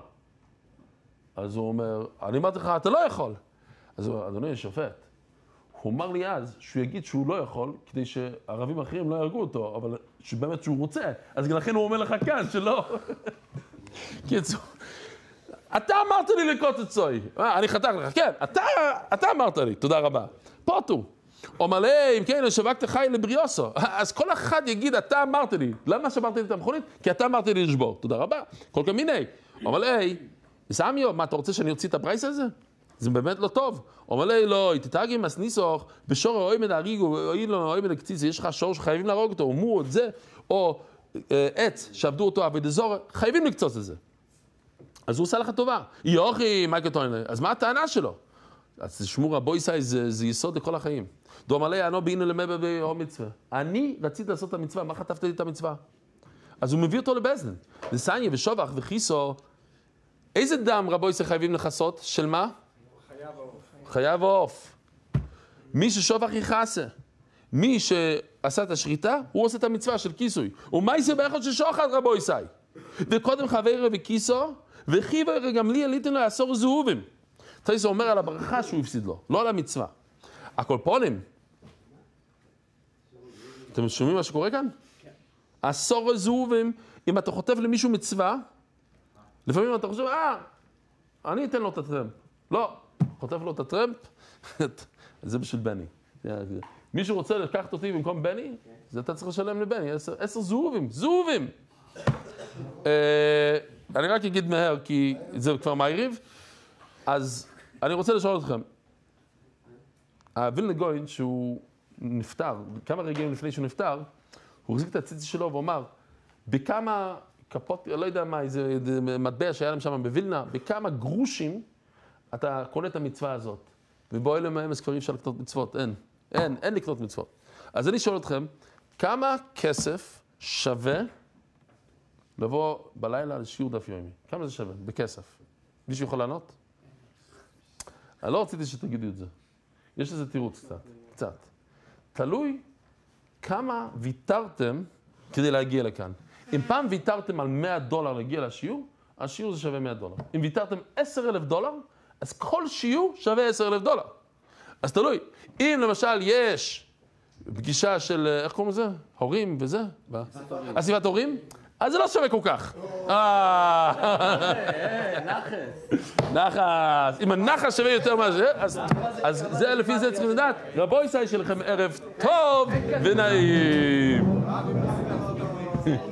Speaker 1: אז הוא אומר, אני אמרתי לך, אתה לא יכול. אז הוא אומר, אדוני השופט, הוא אמר לי אז שהוא יגיד שהוא לא יכול, כדי שערבים אחרים לא יהרגו אותו, אבל שבאמת שהוא רוצה. אז לכן הוא אומר לך כאן שלא. קיצור, אתה אמרת לי לקוצצוי. אני חתך לך, כן, אתה, אתה אמרת לי, תודה רבה. פוטו. אומר לי, אם כן, שווקת חי לבריאוסו. אז כל אחד יגיד, אתה אמרת לי. למה שברת לי את המכונית? כי אתה אמרת לי לשבור. תודה רבה. כל כך מיני. אומר לי, סמיו, מה, אתה רוצה שאני אוציא את הפרייס הזה? זה באמת לא טוב. אומר לי, לא, תתאגי מס ניסוך, בשור האוי מן הריגו, אוי לא, אוי מן הקציצי, יש לך שור שחייבים להרוג אותו, או מו, את זה, או עץ שעבדו אותו עבד אזור, חייבים לקצוץ את זה. אז הוא עושה לך טובה. יוחי, מייקל טוינר, אז מה הטענה שלו? אז תשמעו, רבו ישי, זה, זה יסוד לכל החיים. דום עלי, אנו בינו למבה באו מצווה. אני רציתי לעשות את המצווה, מה חטפת לי את המצווה? אז הוא מביא אותו לבזן. לסניה ושובח וחיסו, איזה דם רבו ישי חייבים לחסות? של מה?
Speaker 5: חייב העוף.
Speaker 1: חייב העוף. מי ששובח יכעסה. מי שעשה את השחיטה, הוא עושה את המצווה של כיסוי. ומה יעשה באחד ששוחד רבו ישי? וקודם חברה וכיסו, וחיבר גם לי עליתם לו לעשור זהובים. זה אומר על הברכה שהוא הפסיד לו, לא על המצווה. הקולפונים, אתם שומעים מה שקורה כאן? כן. עשור זהובים, אם אתה חוטף למישהו מצווה, לפעמים אתה חושב, אה, אני אתן לו את הטרמפ. לא, חוטף לו את הטרמפ, זה בשביל בני. מישהו רוצה לקחת אותי במקום בני, זה אתה צריך לשלם לבני, עשר, עשר זהובים, זהובים. אני רק אגיד מהר, כי זה כבר מעריב, אז אני רוצה לשאול אתכם, הווילנה גויין שהוא נפטר, כמה רגעים לפני שהוא נפטר, הוא החזיק את הציצי שלו ואומר, בכמה כפות, לא יודע מה, איזה מטבע שהיה להם שם בווילנה, בכמה גרושים אתה קונה את המצווה הזאת. ובואי למאמס כבר אי אפשר לקנות מצוות, אין, אין, אין לקנות מצוות. אז אני שואל אתכם, כמה כסף שווה לבוא בלילה לשיעור דף יומי? כמה זה שווה? בכסף. מישהו יכול לענות? אני לא רציתי שתגידו את זה. יש איזה תירוץ קצת, קצת. תלוי כמה ויתרתם כדי להגיע לכאן. אם פעם ויתרתם על מאה דולר להגיע לשיעור, השיעור זה שווה מאה דולר. אם ויתרתם עשרת אלפים דולר, אז כל שיעור שווה עשרת אלפים דולר. אז תלוי. אם למשל יש פגישה של, איך קוראים לזה? הורים וזה? אסיפת הורים? אז זה לא שווה כל כך.
Speaker 8: נחס.
Speaker 1: נחס. אם הנחס שווה יותר מה זה, אז זה לפי זה צריכים לדעת. רבו ישי שלכם ערב טוב ונעים.